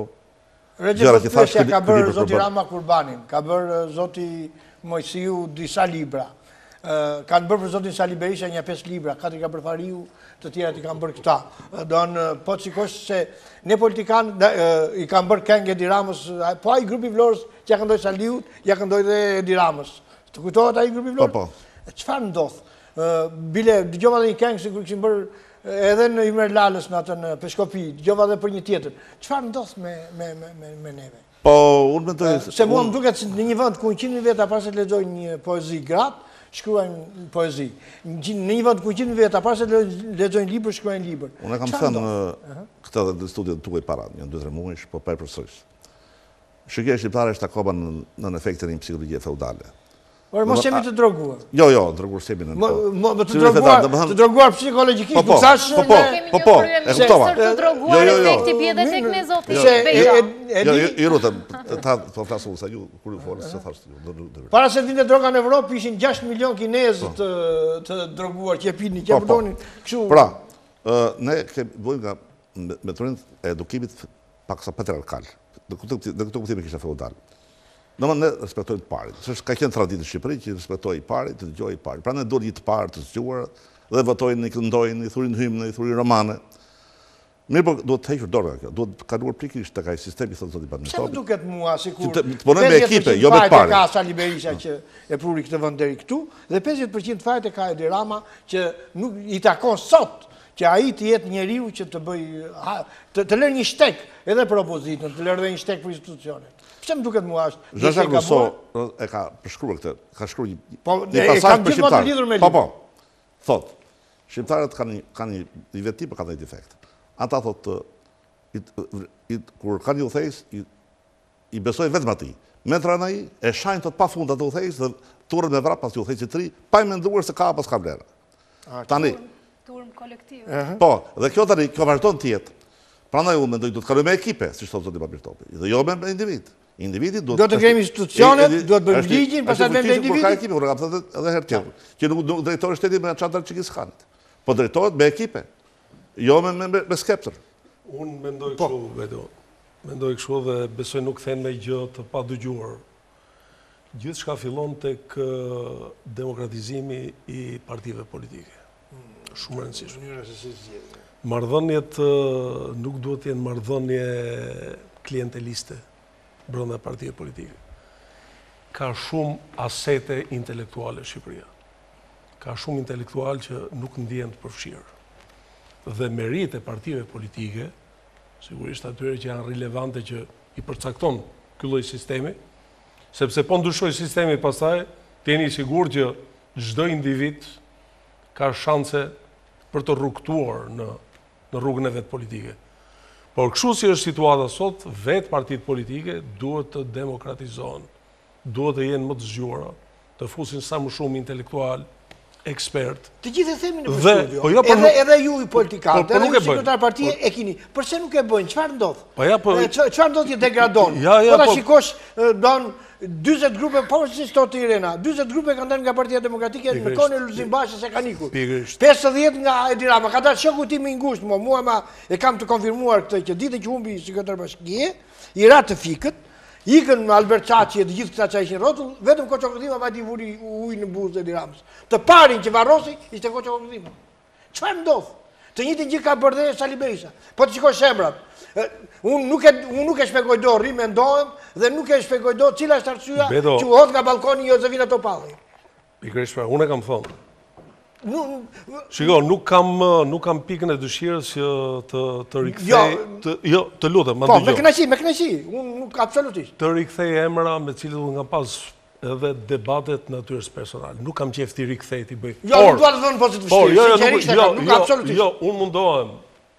ka bërë zoti Rama Kurbanin, ka bërë zoti Mojsiu disa libra, kanë bërë për zotin Sali Berisha një 5 libra, katër ka bërë Fariu, të tjerat i kanë bërë këta. Po të shikosh se ne politikanë i kanë bërë këngë Edi Ramës, po ai grupi Vlorës që ja këndoi Saliut, ja këndoi dhe Edi Ramës. Të kujtohet ai grupi Vlorës? Po. Çfarë ndodh? Bile dëgjova dhe një këngë sikur kishin bërë edhe në Ymer Lalës në atë në Peshkopi, dëgjova edhe për një tjetër. Çfarë ndodh me neve? Po, unë mendoj se mua më duket se në një vend ku 100.000 veta para se të lexojnë një poezi gratë, shkruajnë poezi. Në një vend ku 100.000 veta para se të lexojnë libër, shkruajnë libër. Unë kam thënë këtë edhe në studiet tuaj para, një 2-3 muaj, po përsëris. Shqiptarë shqiptare është akoma në efektin e një psikologjie feudale. Mos jemi të droguar. Jo, droguar s'jemi në Të droguar psikologjikisht, nuk thash... Po, e kuptova. Të droguar efekti bje dhe tek ne zoti Beja. I rutëm, ta po flasë unë, sa ju, kur ju folës, se thashtë ju. Para se vinte droga në Evropë, ishin 6 milion kinezë të droguar, që e pini, që e përdonin. Pra, ne bojmë nga metorin e edukimit paksa patriarkal. Në këtë kuptime kishte feudal. Ne respektojnë të parit. Ka qenë traditë në Shqipëri që respektojnë i parit, të dëgjojnë i parit. Pra ne duhet të parë të zgjuar dhe votojnë, i këndojnë, i thurin hymne, i thurin romane. Mirë, po duhet të hequr dorë nga kjo. Duhet të kaluar prikisht të kaj sistemi, thotë zoti Badmintovi. Pse më duket mua sikur të punojnë me ekipe, jo me të parit. Ka Sali Berisha që e pruri këtë vend deri këtu dhe 50% fajt e ka Edi Rama që nuk i takon sot që ai të jetë njeriu që të bëj të lërë një shtek edhe për opozitën, të lërë dhe një shtek për institucionet. Pse më duket mua është... Jean-Jacques Rousseau e ka përshkruar këtë, ka shkruar një pasazh për shqiptarët. Po, thot, shqiptarët kanë një vetim për ka dhe defekt. Ata thot, kur kanë një udhëheqës, i besojnë vetëm atij. Mentran ai e shajnë të pafund atë udhëheqës dhe turret me vrap pas udhëheqësit të ri, pa i menduar se ka apo s'ka vlerë. Tani, turm kolektiv. Po, dhe kjo tani, kjo vazhdon të jetë. Prandaj unë mendoj duhet të kalojmë me ekipe, siç thotë zoti Babirtopi, dhe jo me individ. Individi duhet të kemi institucionet, duhet bëjmë ligjin, pastaj vend individi. Ka ekipe, unë kam thënë edhe herë tjetër, që nuk drejtori shtetit me çadër Çikiskanit. Po drejtohet me ekipe, jo me skeptër. Unë mendoj kështu, vetë. Mendoj kështu dhe besoj nuk them në gjë të padëgjuar. Gjithçka fillon tek demokratizimi i partive politike. Shumë rëndësishme. Marrëdhëniet nuk duhet të jenë marrëdhënie klienteliste brenda partive politike. Ka shumë asete intelektuale Shqipëria. Ka shumë intelektual që nuk ndihen të përfshirë. Dhe merit e partive politike, sigurisht atyre që janë relevante që i përcakton ky lloj sistemi, sepse po ndryshoj sistemi pastaj, të jeni sigurt që çdo individ ka shanse për të rrugtuar në rrugën e vetë politike. Por kështu si është situata sot, vetë partitë politike duhet të demokratizohen, duhet të jenë më të zgjuara, të fusin sa më shumë intelektual, ekspert. Të gjithë e themi në studio. Edhe ju i politikanët, edhe ju sekretar partie e keni. Përse nuk e bëjnë? Çfarë ndodh? Çfarë ndodh që degradon? Po ta shikosh don 40 grupe, po si sot të Irena, 40 grupe kanë dalë nga Partia Demokratike në kohën e Lulzim Bashës e kanë ikur. 50 nga Edi Rama, ka dalë shoku tim i ngushtë, mua e kam të konfirmuar këtë që ditën që humbi sekretar bashkie, i ra të fikët, ikën me Albert Çaçi e të gjithë këta që ishin rrotull, vetëm Koçokëdhima vati vuri ujë në buzë Edi Ramës. Të parin që varrosi ishte Koçokëdhima. Çfarë ndodh? Të njëjtën gjë ka bërë dhe Sali Berisha. Po të shikosh emrat. Unë nuk e shpjegoj dot, rimendohem dhe nuk e shpjegoj dot cila është arsyeja që u hodh nga balkoni Jozefina Topalli. Pikërisht, unë kam thënë. Shiko, nuk kam pikën e dëshirës që të rikthej, të lutem, ma dëgjoj. Po, me kënaqësi, unë nuk absolutisht. Të rikthej emra me cilët unë kam pas edhe debatet natyrës personale. Nuk kam qef të rikthej t'i bëj. Jo, nuk duhet të thonë pozitivisht, sinqerisht, nuk absolutisht. Jo, unë mundohem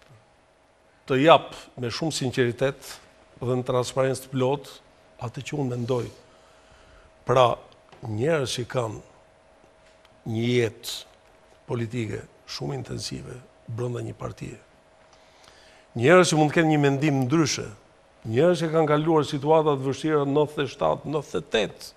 të jap me shumë sinqeritet dhe në transparencë të plot atë që unë mendoj. Pra, njerëz që kanë një jetë politike shumë intensive brenda një partie. Njerëz që mund të kenë një mendim ndryshe, njerëz që kanë kaluar situata të vështira 97, 98.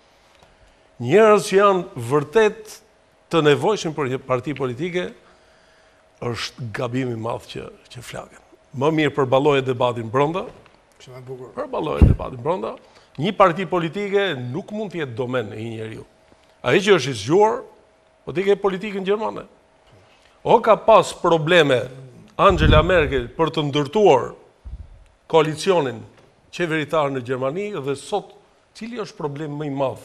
Njerëz që janë vërtet të nevojshëm për një parti politike, është gabim i madh që flaken. Më mirë përballoje debatin brenda. Përballoje debatin brenda. Një parti politike nuk mund të jetë domen e një njeriu. Ai që është i zgjuar, po t'i ke politikën gjermane. O ka pas probleme Angela Merkel për të ndërtuar koalicionin qeveritar në Gjermani dhe sot cili është problem më i madh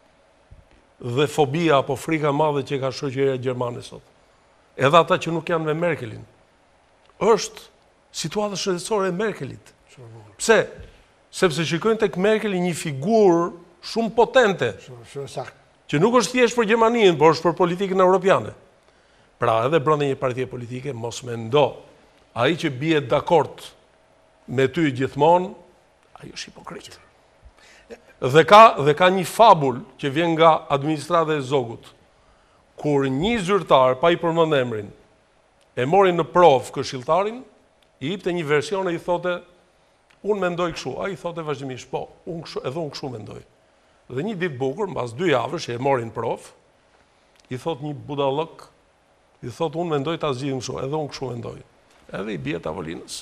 dhe fobia apo frika madhe që ka shoqëria gjermane sot. Edhe ata që nuk janë me Merkelin. Është situata shëndetësore e Merkelit. Pse? Sepse shikojnë tek Merkeli një figurë shumë potente. Që nuk është thjesht për Gjermaninë, por është për politikën europiane. Pra edhe brenda një partie politike, mos mendo, ai që bie dakord me ty gjithmonë, ai është hipokrit. Dhe ka një fabul që vjen nga administrata e Zogut. Kur një zyrtar, pa i përmend emrin, e mori në provë këshilltarin, i jepte një version e i thote, unë mendoj kështu, a i thote vazhdimisht, po, edhe unë kështu mendoj. Dhe një ditë bukur, mbas 2 javësh që e mori në provë, i thot një budallëk, i thot unë mendoj ta zgjidhim kështu, edhe unë kështu mendoj. Edhe i bie tavolinës.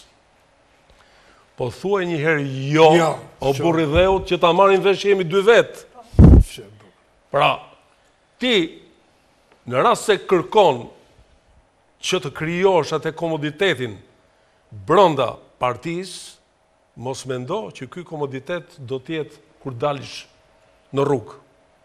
Po thuaj një herë jo, o burri dheut, që ta marrin vesh që jemi 2 vetë. Pra, ti, në rast se kërkon që të krijosh atë komoditetin brenda partisë, mos mendo që ky komoditet do t'jetë kur dalish në rrugë.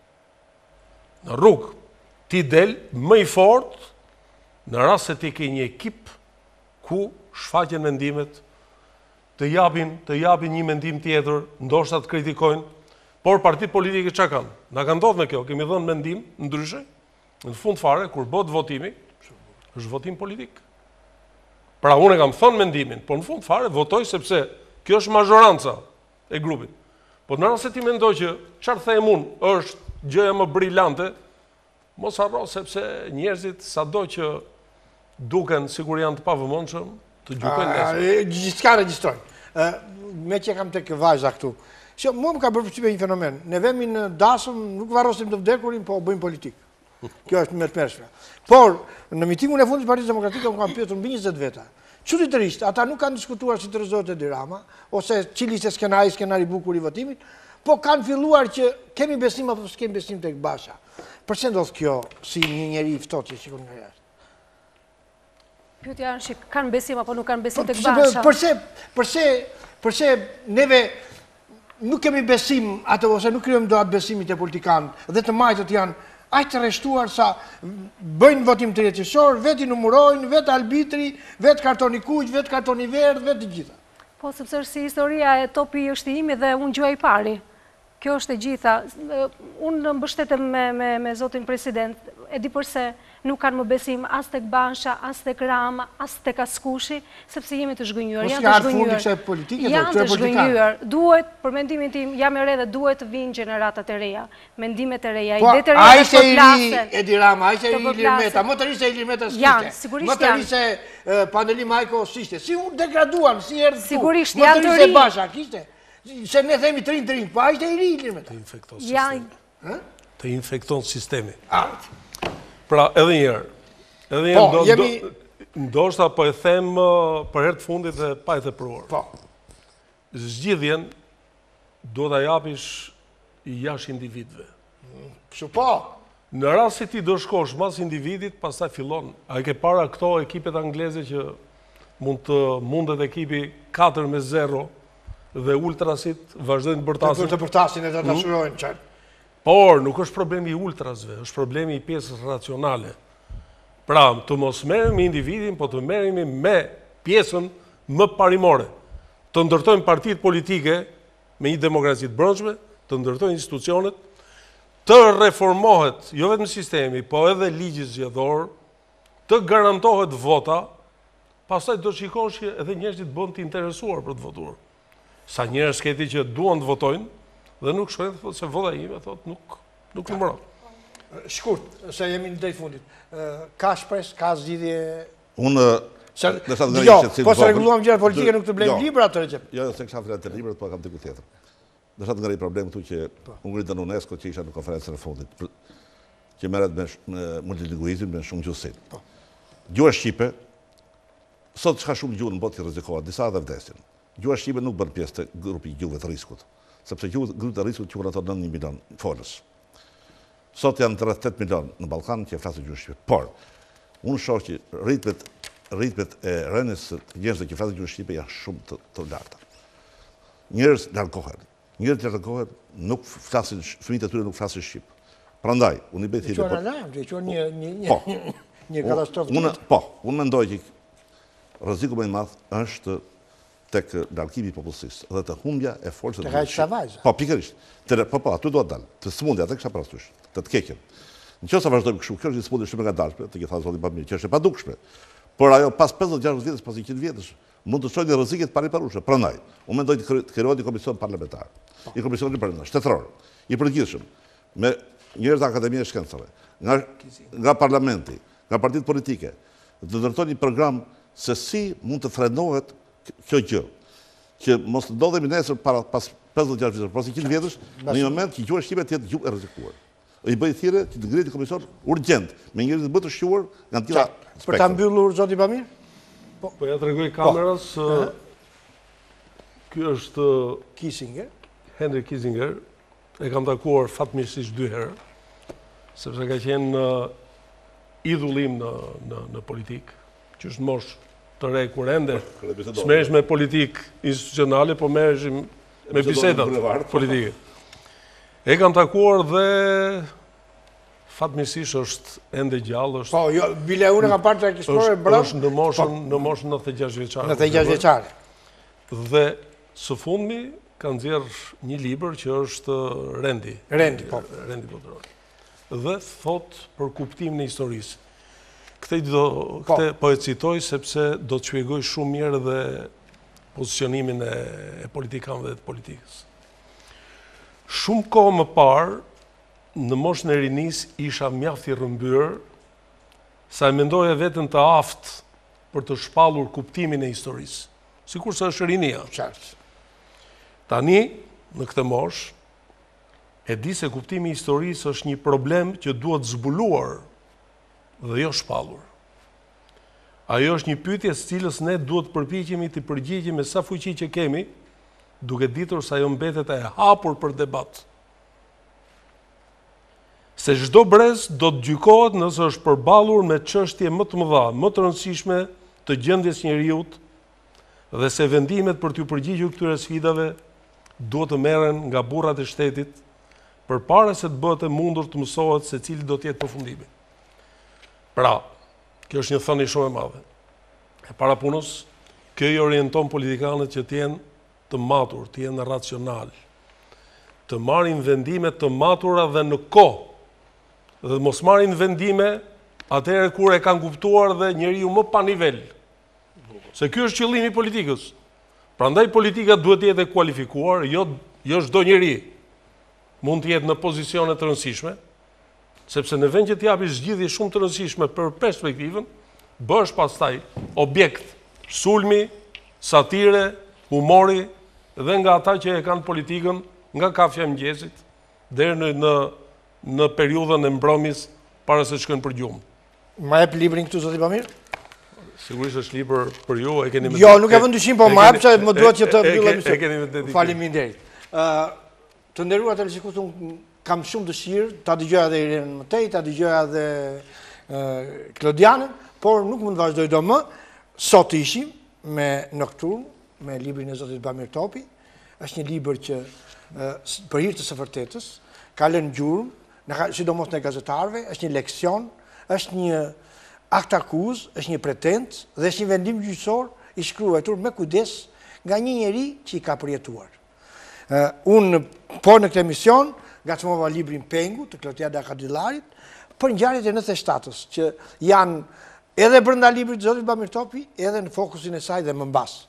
Në rrugë, ti del më i fortë në rast se ti ke një ekip ku shfaqen mendimet, të japin një mendim tjetër, ndoshta të kritikojnë, por partitë politike çka kanë? Na ka ndodhur me kjo, kemi dhënë mendim ndryshe. Në fund fare, kur bëhet votimi, është votim politik. Pra unë kam thënë mendimin, por në fund fare votoj sepse kjo është mazhoranca e grupit. Po në rast se ti mendoj që çfarë them unë është gjëja më brillante, mos harro sepse njerëzit sado që duken sikur janë të pavëmendshëm, të gjykojnë nesër. Gjithçka regjistrojnë. Me që kam tek vajza këtu. Që mua më ka bërë përshtypje një fenomen. Ne vemi në dasëm, nuk varrosim të vdekurin, po bëjmë politikë. Kjo është më të mërshme. Por, në mitingun e fundit të Partisë Demokratike, më kam pyetur mbi 20 veta. Çuditërisht, ata nuk kanë diskutuar si të rrezohet Edi Rama, ose cili ishte skenari bukur i votimit, po kanë filluar që kemi besim apo s'kemi besim tek Basha. Përse ndodh kjo si një njeri i ftohtë që shikon nga jashtë? Pyetja është që kanë besim apo nuk kanë besim tek Basha. Përse neve nuk kemi besim atë ose nuk krijojmë do atë besimit e politikanët dhe të majtët janë aq të rreshtuar sa bëjnë votim të rrjetësor, vetë i numërojnë, vetë arbitri, vetë kartoni kuq, vetë kartoni verdh, vetë të gjitha. Po sepse është si historia e topi është i imi dhe unë gjua i pari. Kjo është e gjitha. Unë mbështetem me zotin president, e di përse nuk kanë më besim as tek Basha, as tek Rama, as tek askushi, sepse jemi të zhgënjur. Janë të zhgënjur. Duhet, për mendimin tim, jam e re dhe duhet të vinë gjeneratat e reja, mendimet e reja, idet e reja dhe përplasen. Edi Rama, a ishte i Ilir Meta, më të ri se Ilir Meta s'kishte. Më të ri se Pandeli Majko s'ishte. Si unë degraduan, si erdhë tu. Sigurisht, janë të ri. Më të ri se Basha, kishte. Se ne themi trin, po a ishte i ri Ilir Meta. Të infekton sistemi. Pra, edhe njerë, ndoshta po e them për herë të fundit dhe pa e tepruar. Zgjidhjen do t'a japish jashtë individëve. Kështu po. Në rast se ti do shkosh mas individit, pastaj fillon. A e ke para këto ekipet angleze që mundet ekipi 4-0 dhe ultrasit vazhdojnë të bërtasin. Të bërtasin e të dashurojnë qërë. Por, nuk është problemi i ultrasve, është problemi i pjesës racionale. Pra, të mos merremi individin, po të merremi me pjesën më parimore. Të ndërtojmë partitë politike me një demokraci të brendshme, të ndërtojnë institucionet, të reformohet, jo vetëm sistemi, po edhe ligji zgjedhor, të garantohet vota, pastaj do shikosh që edhe njerëzit bën të interesuar për të votuar. Sa njerëz keti që duan të votojnë, dhe nuk shkojnë, thotë se vota ime, thotë nuk numëron. Shkurt, se jemi në drejt fundit. Ka shpres, ka zgjidhje... Unë... Po se regulluam gjëra politike nuk të blejmë libra të Recep. Jo, se kësha të libra, po kam të ku tjetër. Dhe shatë nga i problem këtu që unë gritë në UNESCO që isha në konferencën e fundit, që meret me multilingvizm, me shumë gjusin. Gjua Shqipe, sot shka shumë gjuhë në botë që rrezikohet, disa dhe vdesin. Gjua Shqipe nuk bërë pjesë të grupi gjuhëve të riskut, sepse grupet të riskut që ato 9 milion folës. Sot janë 8 milion në Balkan që e flasë gjuhë Shqipe. Por, unë shoh që ritmet e rënës të njerëzve që flasë gjuhë Shqipe janë shumë të larta. Njerëz largohen, nuk flasin, fëmijët e tyre nuk flasin Shqip. Prandaj, unë i bëj thirrje. Një katastrofë. Po, unë mendoj që rreziku më i madh është tek largimi i popullsisë dhe të humbja e forcës së vajzave. Po, pikërisht. Po, aty do të dalë. Të smundja atë kisha parasysh, të keqen. Nëse vazhdojmë kështu, kjo është një smundje shumë e ngadalshme, të që tha zoti Pamir, që është e padukshme. Por ajo pas 50-60 vjetësh, pas 100 vjetësh, mund të shojnë rreziqet pariparueshme. Prandaj, unë mendoj të krijohet një komision parlamentar, një komision shtetëror, i përgjithshëm me njerëz të Akademisë së Shkencave, nga parlamenti, nga partitë politike, të ndërtojnë një program se si mund të frenohet kjo gjë, që mos ndodhemi nesër pas 50-60 vjetësh, pas 100 vjetësh, në një moment që gjuhë shqipe të jetë gjuhë e rrezikuar. I bëj thirrje që të ngrihet një komision urgjent me njerëz të të shquar nga të tilla. Për ta mbyllur zoti Pamir? Po ja tregoj kamerës, ky është Kissinger. Henry Kissinger, e kam takuar fatmirësisht 2 herë, sepse ka qenë idhullim në politikë, që është mosh të re kur ende s'merresh me politikë institucionale, po merreshim me bisedat politike. E kam takuar dhe fatmirësisht është ende gjallë, është... Po, jo, bile unë kam parë të eksplorer brëm... është në moshën 96 vjeçare. 96 vjeçare. Dhe së fundmi ka nxjerr një libër që është Rendi. Rendi, po. Rendi botëror. Dhe thot për kuptimin e historisë. Këtë po e citoj sepse do të shpjegoj shumë mirë dhe pozicionimin e politikanëve dhe të politikës. Shumë kohë më parë, në moshën e rinis isha mjaft i rrëmbyer, sa e mendoja veten të aftë për të shpallur kuptimin e historisë, sikur se është rinia. Tani, në këtë moshë, e di se kuptimi i historisë është një problem që duhet zbuluar dhe jo shpallur. Ajo është një pyetje së cilës ne duhet përpiqemi të përgjigjemi me sa fuqi që kemi, duke ditur se ajo mbetet e hapur për debat. Se çdo brez do të gjykohet nëse është përballur me çështje më të mëdha, më të rëndësishme të gjendjes njerëzit, dhe se vendimet për t'u përgjigjur këtyre sfidave duhet të merren nga burrat e shtetit, përpara se të bëhet e mundur të mësohet se cili do të jetë përfundimi. Pra, kjo është një thënie shumë e madhe. E para punës, kjo i orienton politikanët që të jenë të matur, të jenë racional, të marrin vendime të matura dhe në kohë, dhe mos marrin vendime atëherë kur e kanë kuptuar dhe njeriu më pa nivel. Se ky është qëllimi i politikës. Prandaj politika duhet të jetë e kualifikuar, jo çdo njeri mund të jetë në pozicione të rëndësishme, sepse në vend që të japish zgjidhje shumë të rëndësishme për perspektivën, bësh pastaj objekt sulmi, satire, humori dhe nga ata që e kanë politikën nga kafja e mëngjesit deri në periudhën e mbrëmjes para se të shkojnë për gjumë. Ma jep librin këtu, zoti Pamir? Sigurisht është libër për ju, e keni me... Jo, nuk e vë ndyshim, po ma jep që më duhet që të mbyllem e keni me dedikim. Faleminderit. Të nderuar televizionistë, unë kam shumë dëshirë ta dëgjoja edhe Irenën mëtej, ta dëgjoja edhe Klodianën, por nuk mund të vazhdoj do më. Sot ishim me Nocturne, me librin e zotit Pamir Topi. Është një libër që për hir të së vërtetës ka lënë gjurmë, sidomos në gazetarëve, është një leksion, është një akt akuz, është një pretend dhe është një vendim gjyqësor i shkruar me kujdes nga një njeri që i ka përjetuar. Unë po në këtë emision ngacmova librin Pengu të Klotiada Kadillarit për ngjarjet e 97-s që janë edhe brenda librit të zotit Pamir Topi, edhe në fokusin e saj dhe më mbas.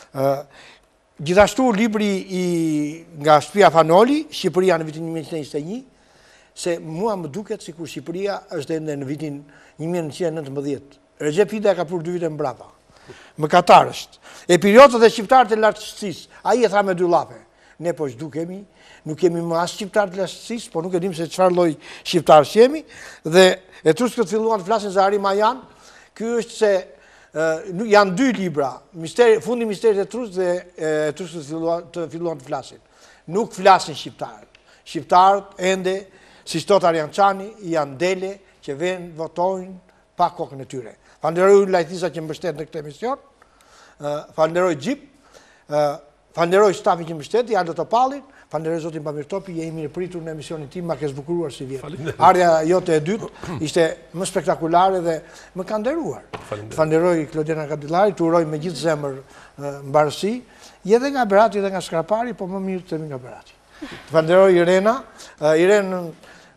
Gjithashtu libri nga Shtëpia Fanoli, Shqipëria në vitin 1921, se mua më duket sikur Shqipëria është ende në vitin 1919. Recep Ida ka prur 2 vite mbrapa. Mëkatar është. E periodët dhe shqiptarët e lartësisë, ai e tha me 2 llafe. Ne po ç'dukemi, nuk kemi më as shqiptarë të lartësisë, por nuk e dim se çfarë lloj shqiptarësh jemi, dhe etruskët filluan të flasin Zahari Majan. Ky është se janë 2 libra, Fundi i misterit e Etruskut dhe etruskët filluan të flasin. Nuk flasin shqiptarët. Shqiptarët ende, si thot Ariançani, janë dele që vjen votojnë pa kokën e tyre. Falenderoj Lajthisa që mbështet në këtë emision. Falenderoj Xhip. Falenderoj stafin që mbështet, Aldo Topallin. Falenderoj zotin Pamir Topi, je i mirë pritur në emisionin tim, ma ke zbukuruar si vjetë. Ardha jote e dytë ishte më spektakulare dhe më ka nderuar. Falenderoj Klodiana Kadillarit, të uroj me gjithë zemër mbarësi, je dhe nga Berati dhe nga Skrapari, po më mirë të nga Berati. Falenderoj Irena. Irenën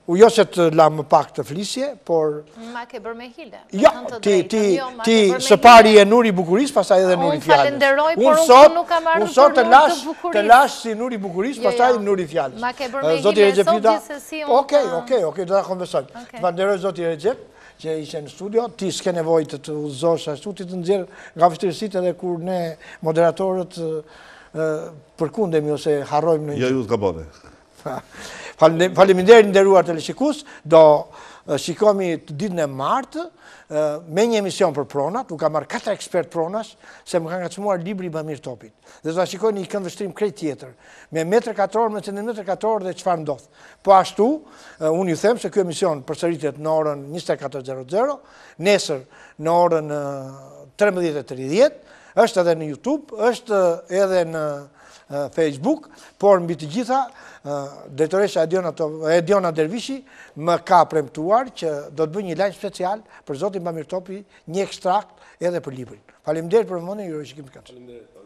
Jo se të la më pak të flisje, por... Ma ke bërë me hile. Ja, ti së pari e Nuri Bukuris, pastaj edhe Nuri Fjallës. Unë falenderoj, por unë nuk kam ardhur për Nuri Bukuris. Të lash si Nuri Bukuris, pastaj Nuri Fjallës. Ma ke bërë me hile e sot gjithsesi unë... Okej, do ta konversojmë. Falenderoj zoti Recep, që ishe në studio, ti s'ke nevojë të udhëzosh ashtu, ti të nxjerr nga vështirësitë edhe kur ne moderatorët përkundemi ose harrojmë në... Jo, ju të gabone. Faleminderit nderuar teleshikues, do shikomi të ditën e martë me një emision për pronat, u ka marrë 4 ekspert pronash, se më ka ngacmuar libri Bamir Topit. Dhe do ta shikoni një këndvështrim krejt tjetër, me metër katror, me centimetër katror dhe çfarë ndodh. Po ashtu, unë ju them se ky emision përsëritet në orën 24:00, nesër në orën 13:30, është edhe në YouTube, është edhe në Facebook, por mbi të gjitha, drejtoresha Ediona Dervishi më ka premtuar që do të bëj një lajm special për zotin Bamir Topi, një ekstrakt edhe për librin. Faleminderit për vëmendjen, ju rishikim të katërt.